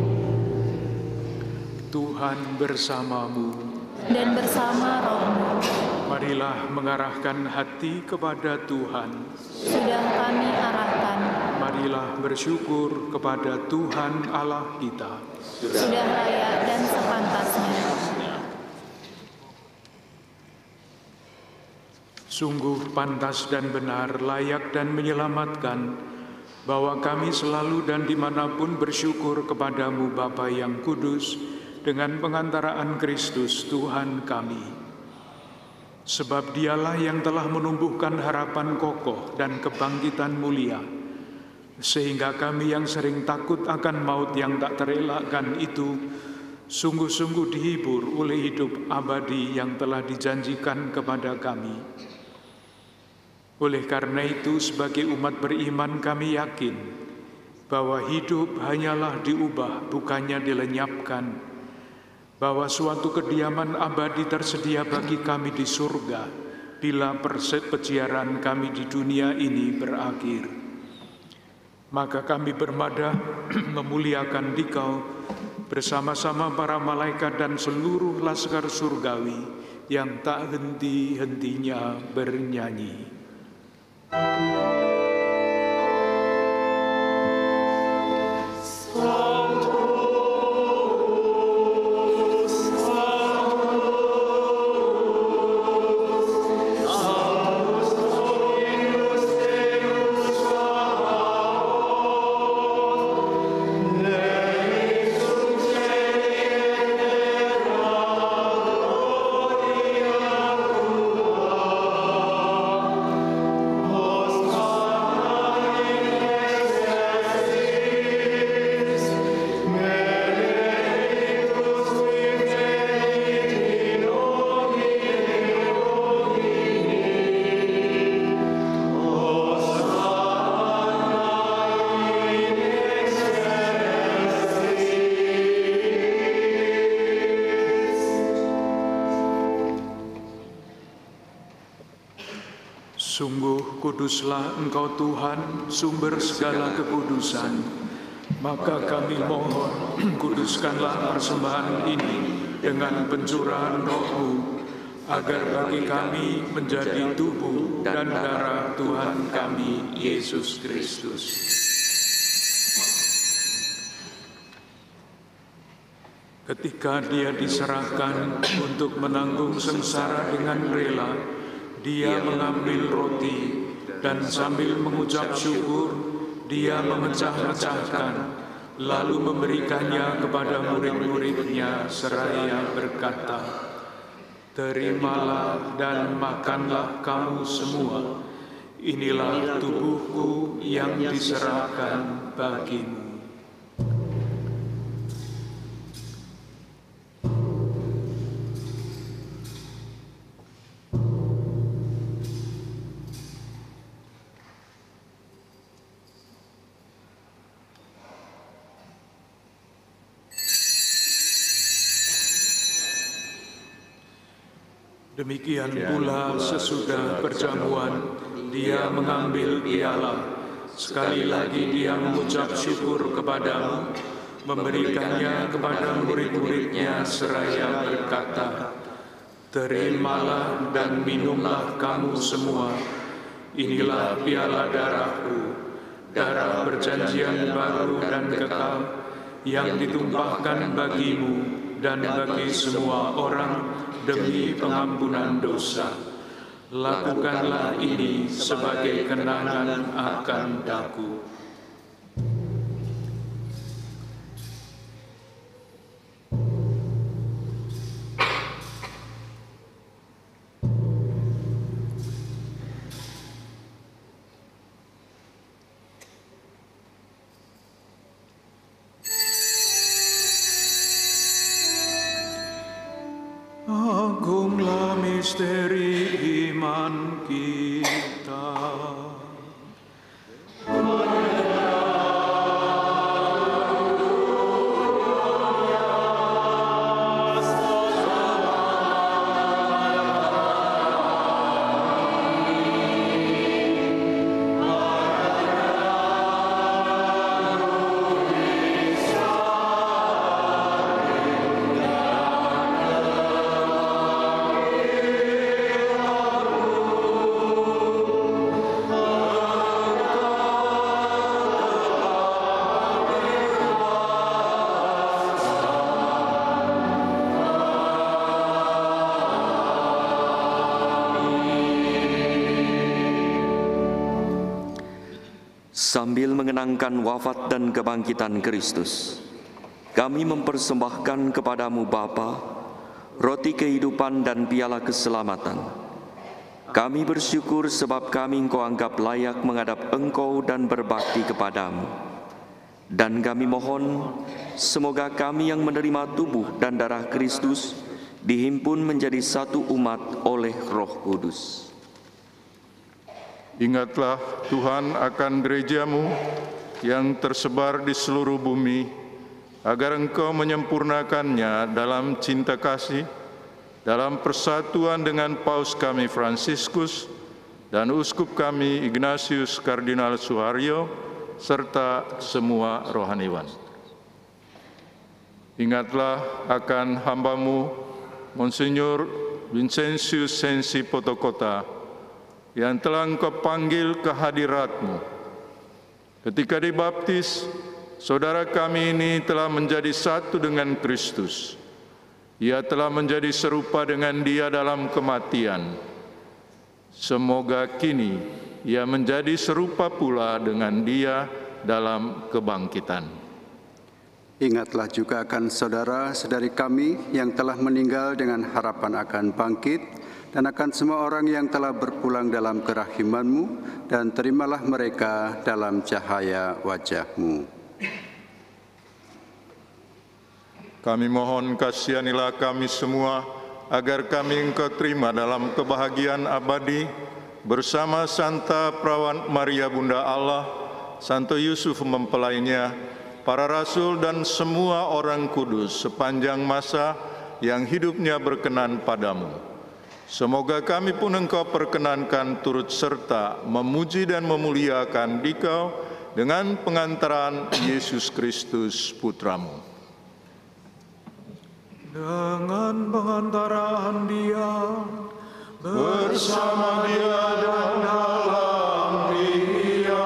Tuhan bersamamu. Dan bersama roh-Mu. Marilah mengarahkan hati kepada Tuhan. Sudah kami arahkan. Marilah bersyukur kepada Tuhan Allah kita. Sudah layak dan sepantasnya. Sungguh pantas dan benar, layak dan menyelamatkan, bahwa kami selalu dan dimanapun bersyukur kepadamu Bapa yang kudus, dengan pengantaraan Kristus Tuhan kami. Sebab Dialah yang telah menumbuhkan harapan kokoh dan kebangkitan mulia, sehingga kami yang sering takut akan maut yang tak terelakkan itu, sungguh-sungguh dihibur oleh hidup abadi yang telah dijanjikan kepada kami. Oleh karena itu, sebagai umat beriman kami yakin bahwa hidup hanyalah diubah, bukannya dilenyapkan, bahwa suatu kediaman abadi tersedia bagi kami di surga bila peziarah kami di dunia ini berakhir. Maka kami bermadah memuliakan Dikau bersama-sama para malaikat dan seluruh laskar surgawi yang tak henti-hentinya bernyanyi. Sungguh kuduslah Engkau Tuhan, sumber segala kekudusan. Maka kami mohon, kuduskanlah persembahan ini dengan pencurahan Roh-Mu, agar bagi kami menjadi tubuh dan darah Tuhan kami, Yesus Kristus. Ketika Dia diserahkan untuk menanggung sengsara dengan rela, Dia mengambil roti dan sambil mengucap syukur, Dia memecah-mecahkan, lalu memberikannya kepada murid-murid-Nya seraya berkata, "Terimalah dan makanlah kamu semua, inilah tubuhku yang diserahkan bagimu." Demikian pula sesudah perjamuan, Dia mengambil piala. Sekali lagi Dia mengucap syukur kepadamu, memberikannya kepada murid-murid-Nya seraya berkata, "Terimalah dan minumlah kamu semua, inilah piala darahku, darah perjanjian baru dan kekal, yang ditumpahkan bagimu dan bagi semua orang demi pengampunan dosa. Lakukanlah ini sebagai kenangan akan aku. Agunglah misteri iman kita. Sambil mengenangkan wafat dan kebangkitan Kristus, kami mempersembahkan kepadamu Bapa, roti kehidupan dan piala keselamatan. Kami bersyukur sebab kami Engkau anggap layak menghadap Engkau dan berbakti kepadamu. Dan kami mohon, semoga kami yang menerima tubuh dan darah Kristus dihimpun menjadi satu umat oleh Roh Kudus. Ingatlah Tuhan akan gerejamu yang tersebar di seluruh bumi, agar Engkau menyempurnakannya dalam cinta kasih, dalam persatuan dengan Paus kami Fransiskus dan Uskup kami Ignatius Kardinal Suharyo, serta semua rohaniwan. Ingatlah akan hamba-Mu, Monsinyur Vincentius Sensi Potokota, yang telah Engkau panggil ke hadirat-Mu. Ketika dibaptis, saudara kami ini telah menjadi satu dengan Kristus. Ia telah menjadi serupa dengan Dia dalam kematian. Semoga kini ia menjadi serupa pula dengan Dia dalam kebangkitan. Ingatlah juga akan saudara-saudari kami yang telah meninggal dengan harapan akan bangkit, dan akan semua orang yang telah berpulang dalam kerahiman-Mu, dan terimalah mereka dalam cahaya wajah-Mu. Kami mohon kasihanilah kami semua, agar kami Engkau terima dalam kebahagiaan abadi, bersama Santa Perawan Maria Bunda Allah, Santo Yusuf mempelainya, para rasul dan semua orang kudus sepanjang masa yang hidupnya berkenan padamu. Semoga kami pun Engkau perkenankan turut serta memuji dan memuliakan Dikau dengan pengantaran Yesus Kristus Putra-Mu. Dengan pengantaran Dia, bersama Dia dan dalam Dia,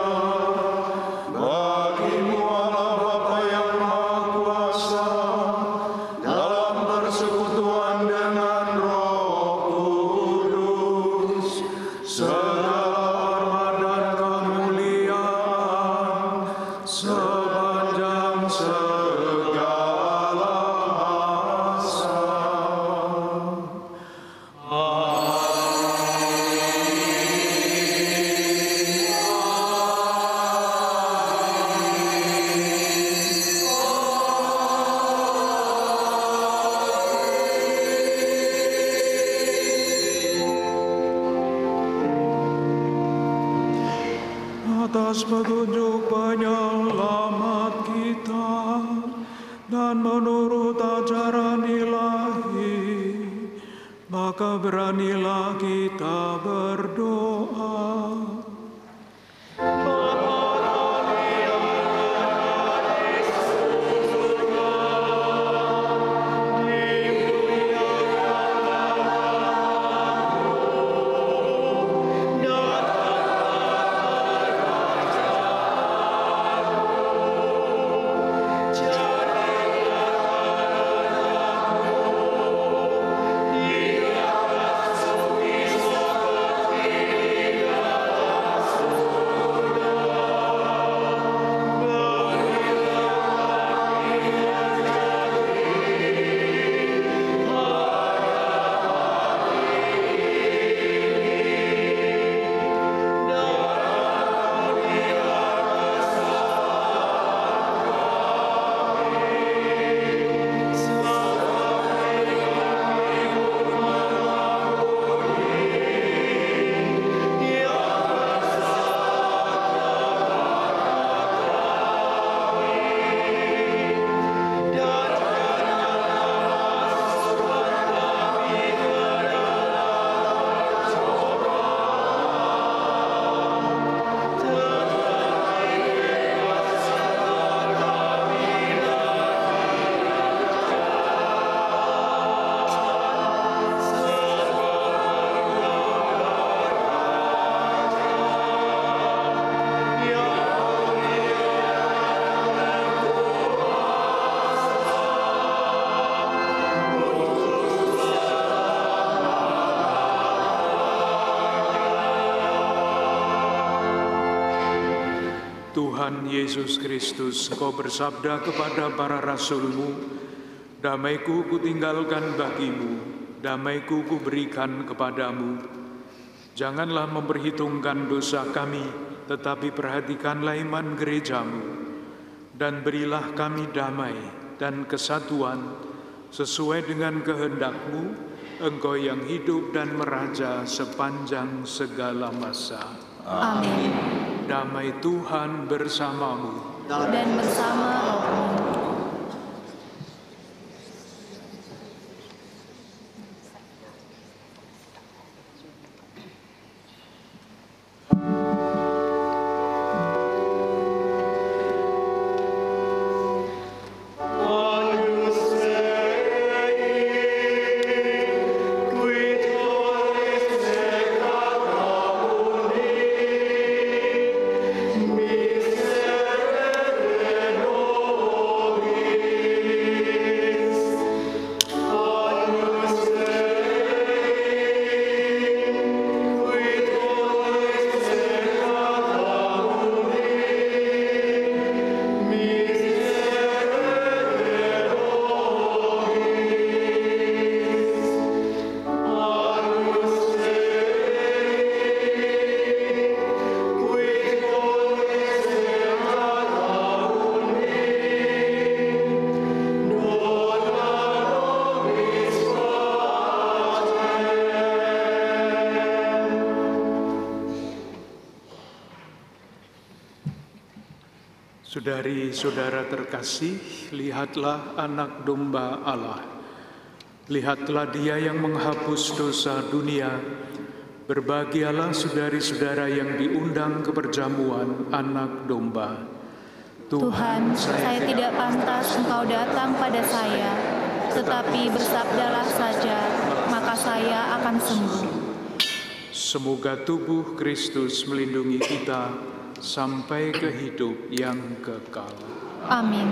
bagimu Allah Bapa yang Maha Kuasa, dalam persekutuan dengan Roh Kudus, segala hormat dan kemuliaan sepanjang segala masa. Atas petunjuk penyelamat kita dan menurut ajaran ilahi, maka beranilah kita berdoa. Tuhan Yesus Kristus, Engkau bersabda kepada para rasul-Mu, damai-Ku kutinggalkan bagimu, damai-Ku kuberikan kepadamu. Janganlah memperhitungkan dosa kami, tetapi perhatikanlah iman gereja-Mu, dan berilah kami damai dan kesatuan sesuai dengan kehendak-Mu, Engkau yang hidup dan meraja sepanjang segala masa. Amin. Damai Tuhan bersamamu Dan bersama rohmu. Saudari-saudara terkasih, lihatlah anak domba Allah. Lihatlah Dia yang menghapus dosa dunia. Berbahagialah saudari-saudara yang diundang ke perjamuan anak domba. Tuhan, saya tidak pantas Engkau datang pada saya, tetapi bersabdalah saja, maka saya akan sembuh. Semoga tubuh Kristus melindungi kita sampai ke hidup yang kekal. Amin.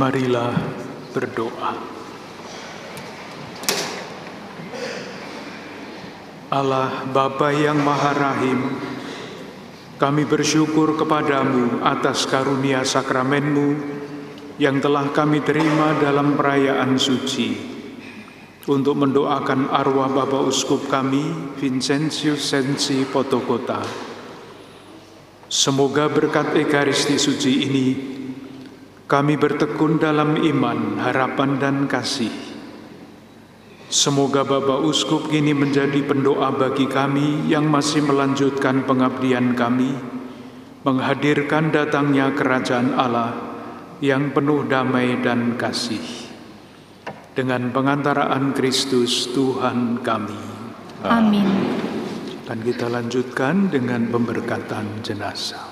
Marilah berdoa. Allah Bapa yang Maha Rahim, kami bersyukur kepadamu atas karunia sakramenmu yang telah kami terima dalam perayaan suci untuk mendoakan arwah Bapak Uskup kami, Vincentius Sensi Potokota. Semoga berkat Ekaristi suci ini kami bertekun dalam iman, harapan, dan kasih. Semoga Bapak Uskup kini menjadi pendoa bagi kami yang masih melanjutkan pengabdian kami, menghadirkan datangnya kerajaan Allah yang penuh damai dan kasih. Dengan pengantaraan Kristus Tuhan kami. Amin. Dan kita lanjutkan dengan pemberkatan jenazah.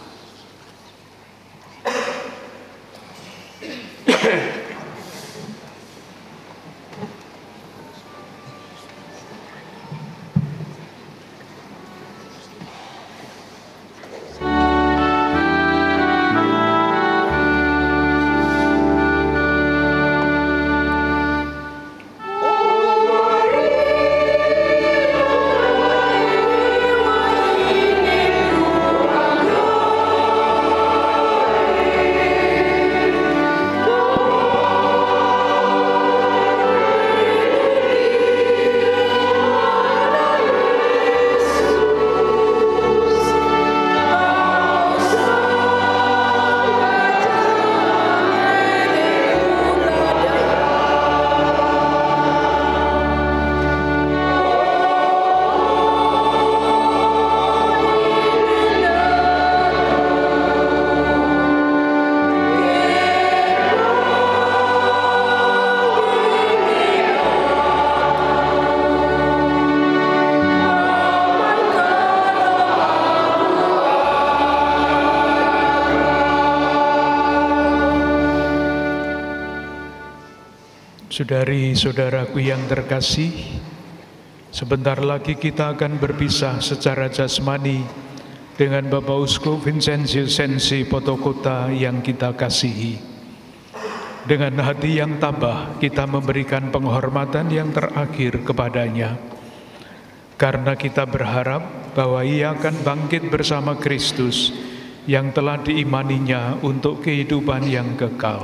Saudari-saudaraku yang terkasih, sebentar lagi kita akan berpisah secara jasmani dengan Bapak Uskup Vincentius Sensi Potokota yang kita kasihi. Dengan hati yang tabah, kita memberikan penghormatan yang terakhir kepadanya, karena kita berharap bahwa ia akan bangkit bersama Kristus yang telah diimaninya untuk kehidupan yang kekal.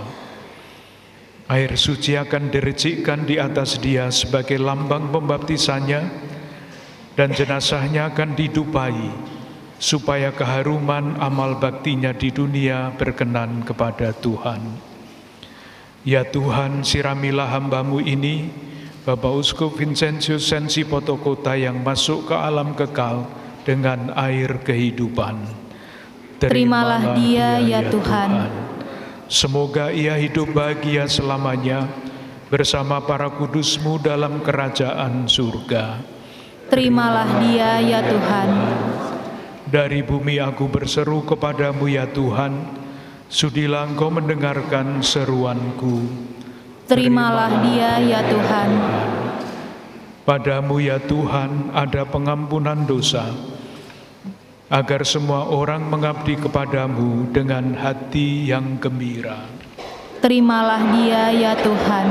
Air suci akan diricikkan di atas dia sebagai lambang pembaptisannya, dan jenazahnya akan didupai, supaya keharuman amal baktinya di dunia berkenan kepada Tuhan. Ya Tuhan, siramilah hamba-Mu ini, Bapak Uskup Vincentius Sensi Potokota yang masuk ke alam kekal dengan air kehidupan. Terimalah dia, ya Tuhan. Semoga ia hidup bahagia selamanya bersama para kudus-Mu dalam kerajaan surga. Terimalah dia, ya Tuhan. Dari bumi aku berseru kepadamu, ya Tuhan, sudilah Engkau mendengarkan seruanku. Terimalah dia, ya Tuhan. Padamu, ya Tuhan, ada pengampunan dosa, agar semua orang mengabdi kepadamu dengan hati yang gembira. Terimalah dia, ya Tuhan.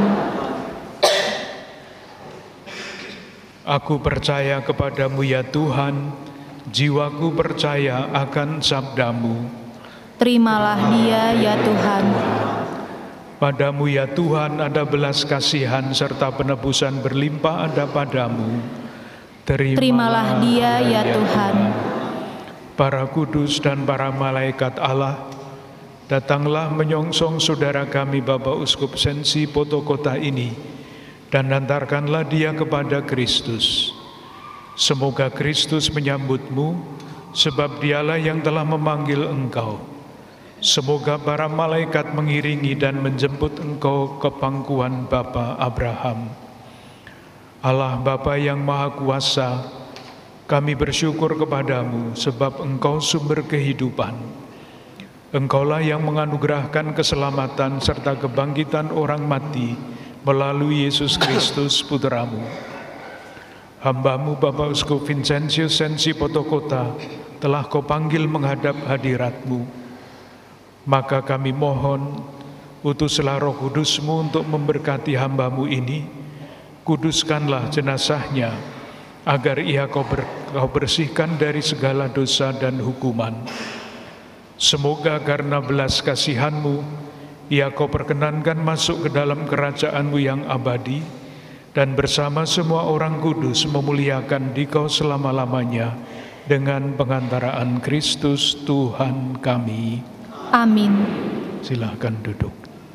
Aku percaya kepadamu, ya Tuhan, jiwaku percaya akan sabdamu. Terimalah dia, ya Tuhan. Padamu, ya Tuhan, ada belas kasihan serta penebusan berlimpah ada padamu. Terimalah dia, ya Tuhan. Para kudus dan para malaikat Allah, datanglah menyongsong saudara kami Bapak Uskup Sensi Potokota ini, dan hantarkanlah dia kepada Kristus. Semoga Kristus menyambut-Mu, sebab dialah yang telah memanggil Engkau. Semoga para malaikat mengiringi dan menjemput Engkau ke pangkuan Bapa Abraham. Allah Bapa yang Maha Kuasa, kami bersyukur kepadamu sebab Engkau sumber kehidupan. Engkaulah yang menganugerahkan keselamatan serta kebangkitan orang mati melalui Yesus Kristus Putra-Mu. Hamba-Mu Bapak Uskup Vincentius Sensi Potokota telah Kau panggil menghadap hadirat-Mu. Maka kami mohon, Utuslah Roh Kudus-Mu untuk memberkati hamba-Mu ini. Kuduskanlah jenazahnya, agar ia Kau bersihkan dari segala dosa dan hukuman. Semoga karena belas kasihan-Mu, ia Kau perkenankan masuk ke dalam kerajaan-Mu yang abadi, dan bersama semua orang kudus memuliakan Dikau selama-lamanya, dengan pengantaraan Kristus Tuhan kami. Amin. Silakan duduk.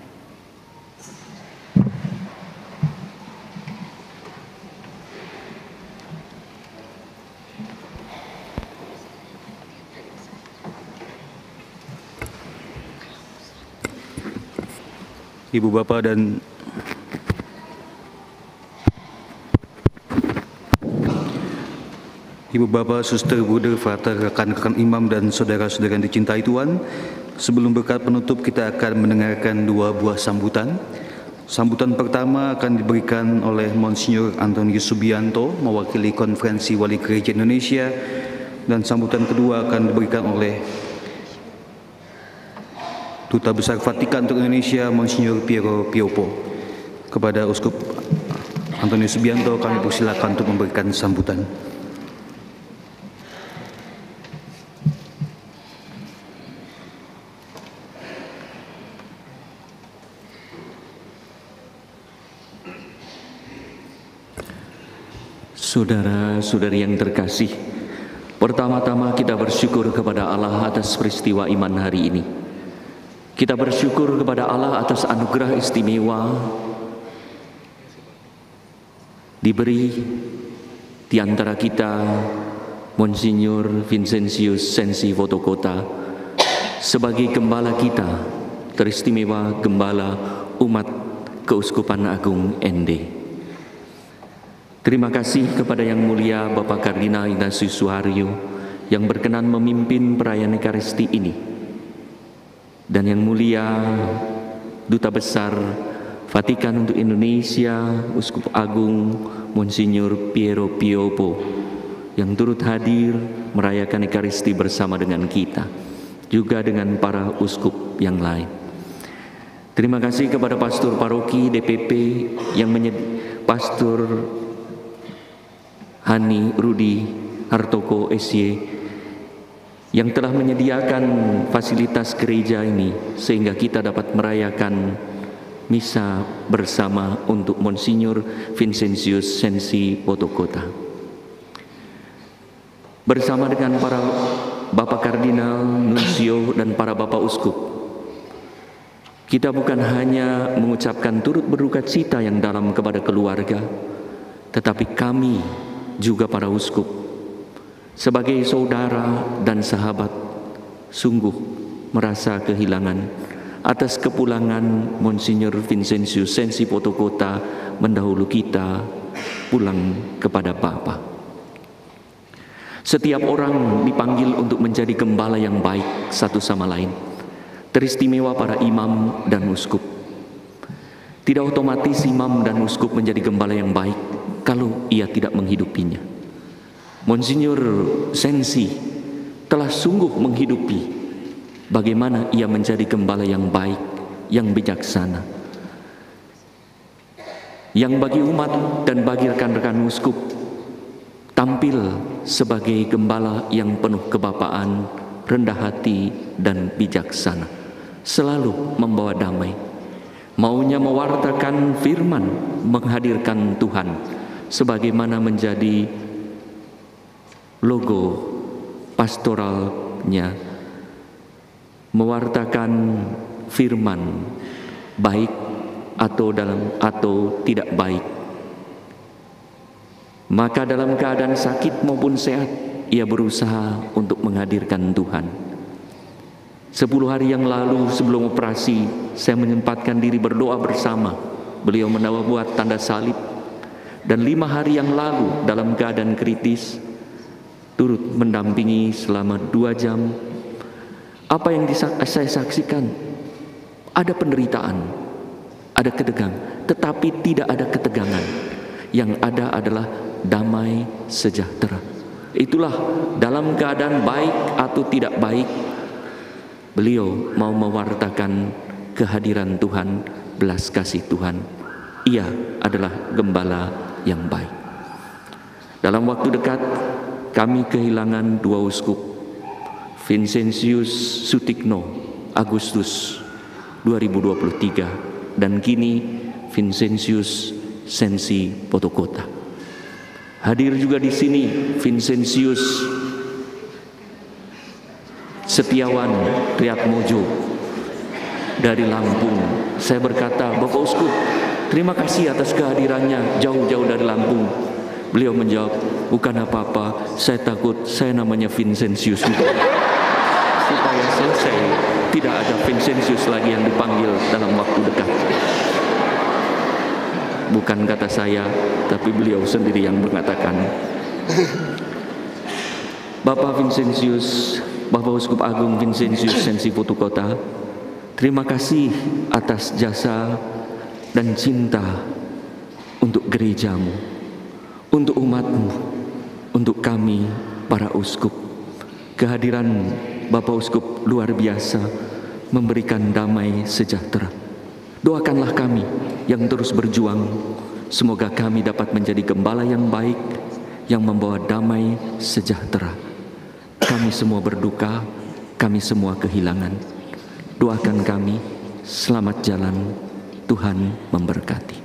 Ibu Bapak dan Suster, Bruder, Frater, rekan-rekan imam dan saudara-saudara yang dicintai Tuhan, sebelum berkat penutup kita akan mendengarkan dua buah sambutan. Sambutan pertama akan diberikan oleh Monsinyur Antonius Subianto mewakili Konferensi Wali Gereja Indonesia, dan sambutan kedua akan diberikan oleh Duta Besar Vatikan untuk Indonesia, Monsinyur Piero Piopo. Kepada Uskup Antonius Subianto kami persilakan untuk memberikan sambutan. Saudara-saudari yang terkasih, pertama-tama kita bersyukur kepada Allah atas peristiwa iman hari ini. Kita bersyukur kepada Allah atas anugerah istimewa diberi di antara kita Monsinyur Vincentius Sensi Fotokota sebagai gembala kita, teristimewa gembala umat Keuskupan Agung ND. Terima kasih kepada Yang Mulia Bapak Kardinal Ignatius Suharyo yang berkenan memimpin perayaan Ekaristi ini, dan Yang Mulia Duta Besar Vatikan untuk Indonesia, Uskup Agung Monsinyur Piero Piopo yang turut hadir merayakan Ekaristi bersama dengan kita, juga dengan para uskup yang lain. Terima kasih kepada Pastor Paroki DPP yang Pastor Hani Rudi Hartoko SY yang telah menyediakan fasilitas gereja ini sehingga kita dapat merayakan misa bersama untuk Monsinyur Vincentius Sensi Fotokota. Bersama dengan para Bapak Kardinal, Nuncio, dan para Bapak Uskup, kita bukan hanya mengucapkan turut berduka cita yang dalam kepada keluarga, tetapi kami juga para uskup sebagai saudara dan sahabat sungguh merasa kehilangan atas kepulangan Monsinyur Vincentius Sensi Fotokota mendahulu kita pulang kepada Bapa. Setiap orang dipanggil untuk menjadi gembala yang baik satu sama lain, teristimewa para imam dan uskup. Tidak otomatis imam dan uskup menjadi gembala yang baik kalau ia tidak menghidupinya. Monsinyur Sensi telah sungguh menghidupi bagaimana ia menjadi gembala yang baik, yang bijaksana, yang bagi umat dan bagi rekan-rekan uskup tampil sebagai gembala yang penuh kebapaan, rendah hati, dan bijaksana, selalu membawa damai, maunya mewartakan firman, menghadirkan Tuhan sebagaimana menjadi logo pastoralnya, mewartakan firman baik atau tidak baik. Maka dalam keadaan sakit maupun sehat, ia berusaha untuk menghadirkan Tuhan. 10 hari yang lalu sebelum operasi, saya menyempatkan diri berdoa bersama. Beliau membuat tanda salib. Dan 5 hari yang lalu dalam keadaan kritis, turut mendampingi selama 2 jam. Apa yang saya saksikan? Ada penderitaan, ada ketegangan, tetapi tidak ada ketegangan. Yang ada adalah damai sejahtera. Itulah dalam keadaan baik atau tidak baik, beliau mau mewartakan kehadiran Tuhan, belas kasih Tuhan. Ia adalah gembala yang baik. Dalam waktu dekat kami kehilangan dua uskup, Vincentius Sutikno Agustus 2023 dan kini Vincentius Sensi Potokota. Hadir juga di sini Vincentius Setiawan Triatmojo dari Lampung. Saya berkata, Bapak Uskup, terima kasih atas kehadirannya jauh-jauh dari Lampung. Beliau menjawab, bukan apa-apa, saya takut saya namanya Vincentius juga. Supaya selesai, tidak ada Vincentius lagi yang dipanggil dalam waktu dekat. Bukan kata saya, tapi beliau sendiri yang mengatakan. Bapak Vincentius, Bapak Uskup Agung Vincentius Sensi Potokota, terima kasih atas jasa dan cinta untuk gerejamu, untuk umatmu, untuk kami para uskup. Kehadiran Bapak Uskup luar biasa, memberikan damai sejahtera. Doakanlah kami yang terus berjuang, semoga kami dapat menjadi gembala yang baik, yang membawa damai sejahtera. Kami semua berduka, kami semua kehilangan. Doakan kami, selamat jalan, Tuhan memberkati.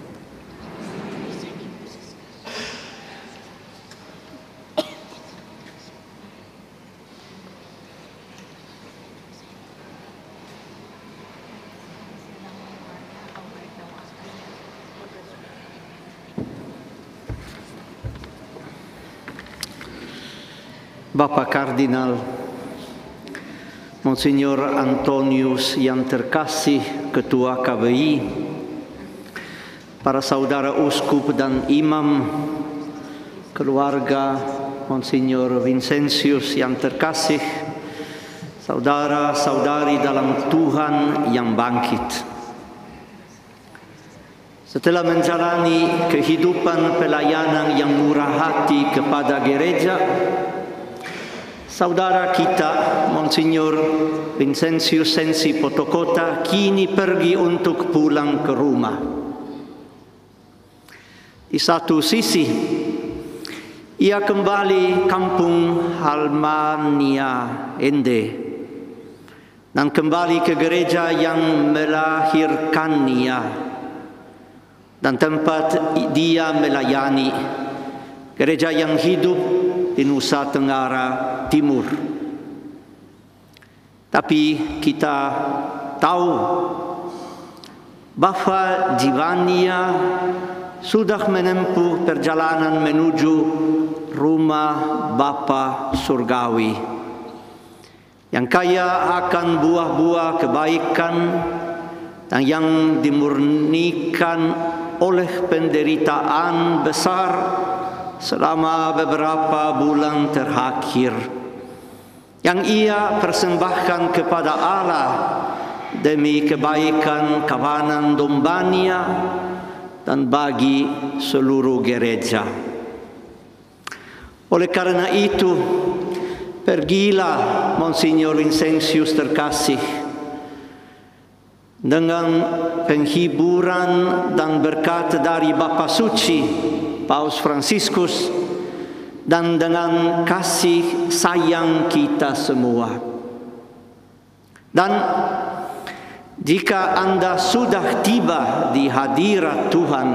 Bapak Kardinal, Monsignor Antonius yang terkasih Ketua KBI, para saudara uskup dan imam, keluarga Monsignor Vincentius yang terkasih, saudara-saudari dalam Tuhan yang bangkit. Setelah menjalani kehidupan pelayanan yang murah hati kepada gereja, saudara kita, Monsignor Vincentius Sensi Potokota, kini pergi untuk pulang ke rumah. Di satu sisi, ia kembali kampung halamannya Ende, dan kembali ke gereja yang melahirkannya, dan tempat dia melayani, gereja yang hidup di Nusa Tenggara Timur. Tapi kita tahu bahwa jiwanya sudah menempuh perjalanan menuju rumah Bapa Surgawi yang kaya akan buah-buah kebaikan dan yang dimurnikan oleh penderitaan besar selama beberapa bulan terakhir yang ia persembahkan kepada Allah demi kebaikan kawanan dombanya dan bagi seluruh gereja. Oleh karena itu, pergilah Monsignor Vincentius terkasih dengan penghiburan dan berkat dari Bapa Suci Paus Fransiskus dan dengan kasih sayang kita semua. Dan jika Anda sudah tiba di hadirat Tuhan,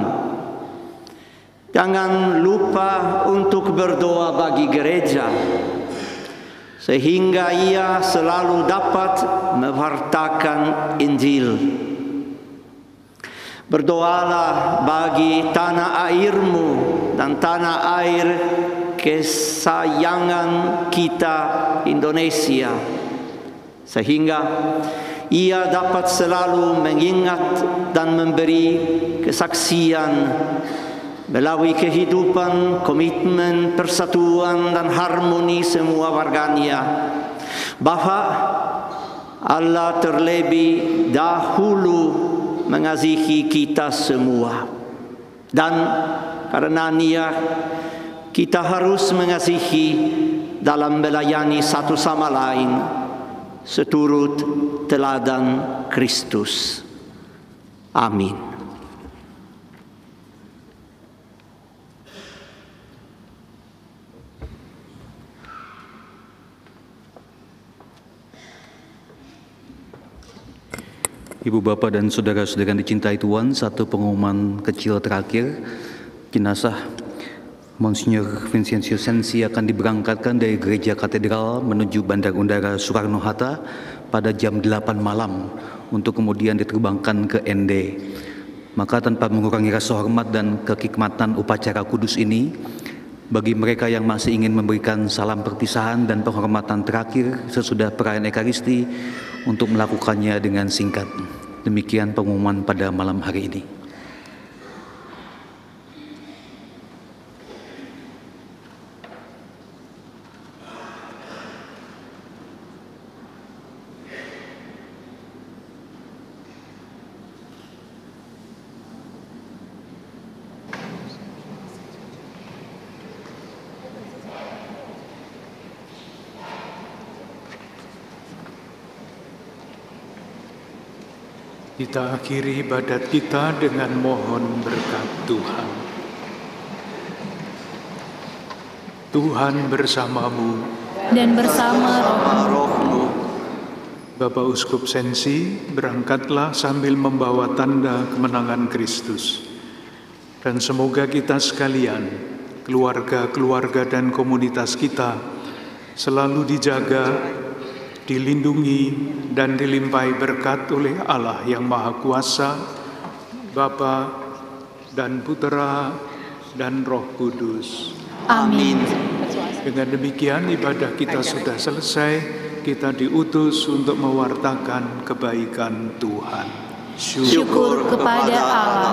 jangan lupa untuk berdoa bagi gereja, sehingga ia selalu dapat mewartakan Injil. Berdoalah bagi tanah airmu dan tanah air kesayangan kita Indonesia, sehingga ia dapat selalu mengingat dan memberi kesaksian melalui kehidupan, komitmen, persatuan dan harmoni semua warganya, bahwa Allah terlebih dahulu mengasihi kita semua, dan karenanya kita harus mengasihi dalam melayani satu sama lain seturut teladan Kristus. Amin. Ibu bapak dan saudara-saudara yang dicintai Tuhan, satu pengumuman kecil terakhir. Jenazah Monsinyur Vincenzius Sensi akan diberangkatkan dari Gereja Katedral menuju Bandar Udara Soekarno-Hatta pada jam 8 malam untuk kemudian diterbangkan ke ND. Maka tanpa mengurangi rasa hormat dan kehikmatan upacara kudus ini, bagi mereka yang masih ingin memberikan salam perpisahan dan penghormatan terakhir sesudah perayaan Ekaristi, untuk melakukannya dengan singkat. Demikian pengumuman pada malam hari ini. Kita akhiri ibadat kita dengan mohon berkat Tuhan. Tuhan bersamamu dan bersama rohmu. Bapak Uskup Sensi, berangkatlah sambil membawa tanda kemenangan Kristus. Dan semoga kita sekalian, keluarga-keluarga dan komunitas kita, selalu dijaga, dilindungi dan dilimpahi berkat oleh Allah yang Maha Kuasa, Bapa dan Putera dan Roh Kudus. Amin. Dengan demikian ibadah kita sudah selesai, kita diutus untuk mewartakan kebaikan Tuhan. Syukur kepada Allah.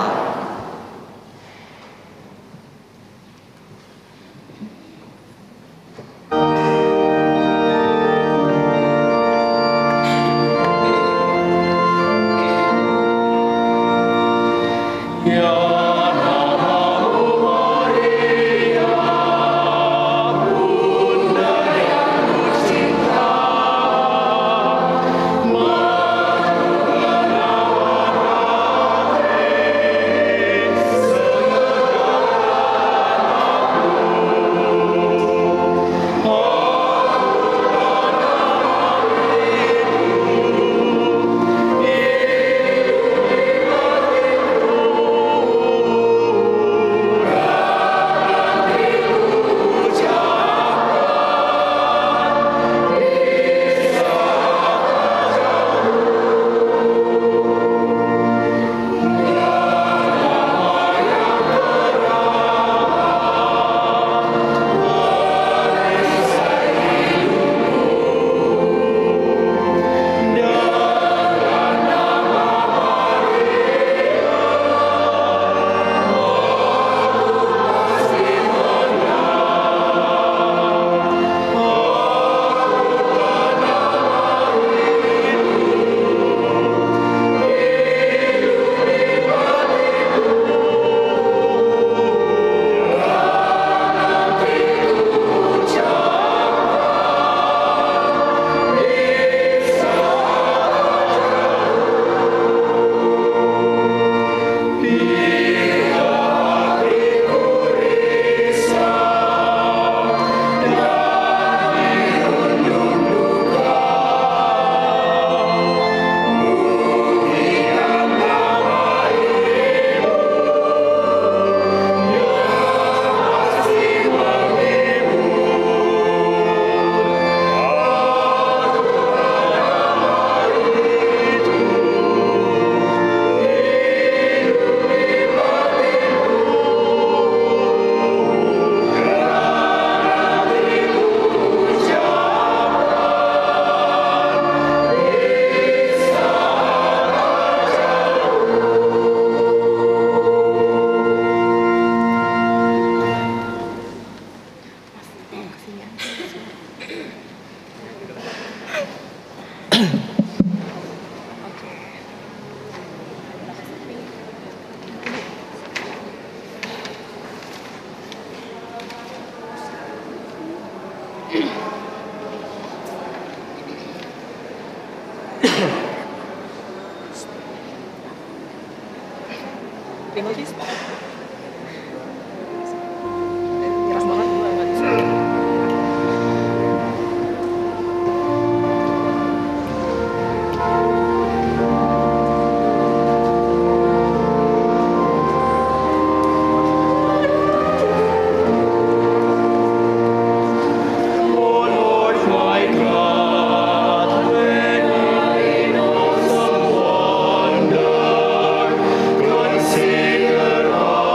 notice. Keras banget gue nggak bisa. Consider all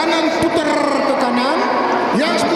kanan putar ke kanan, yang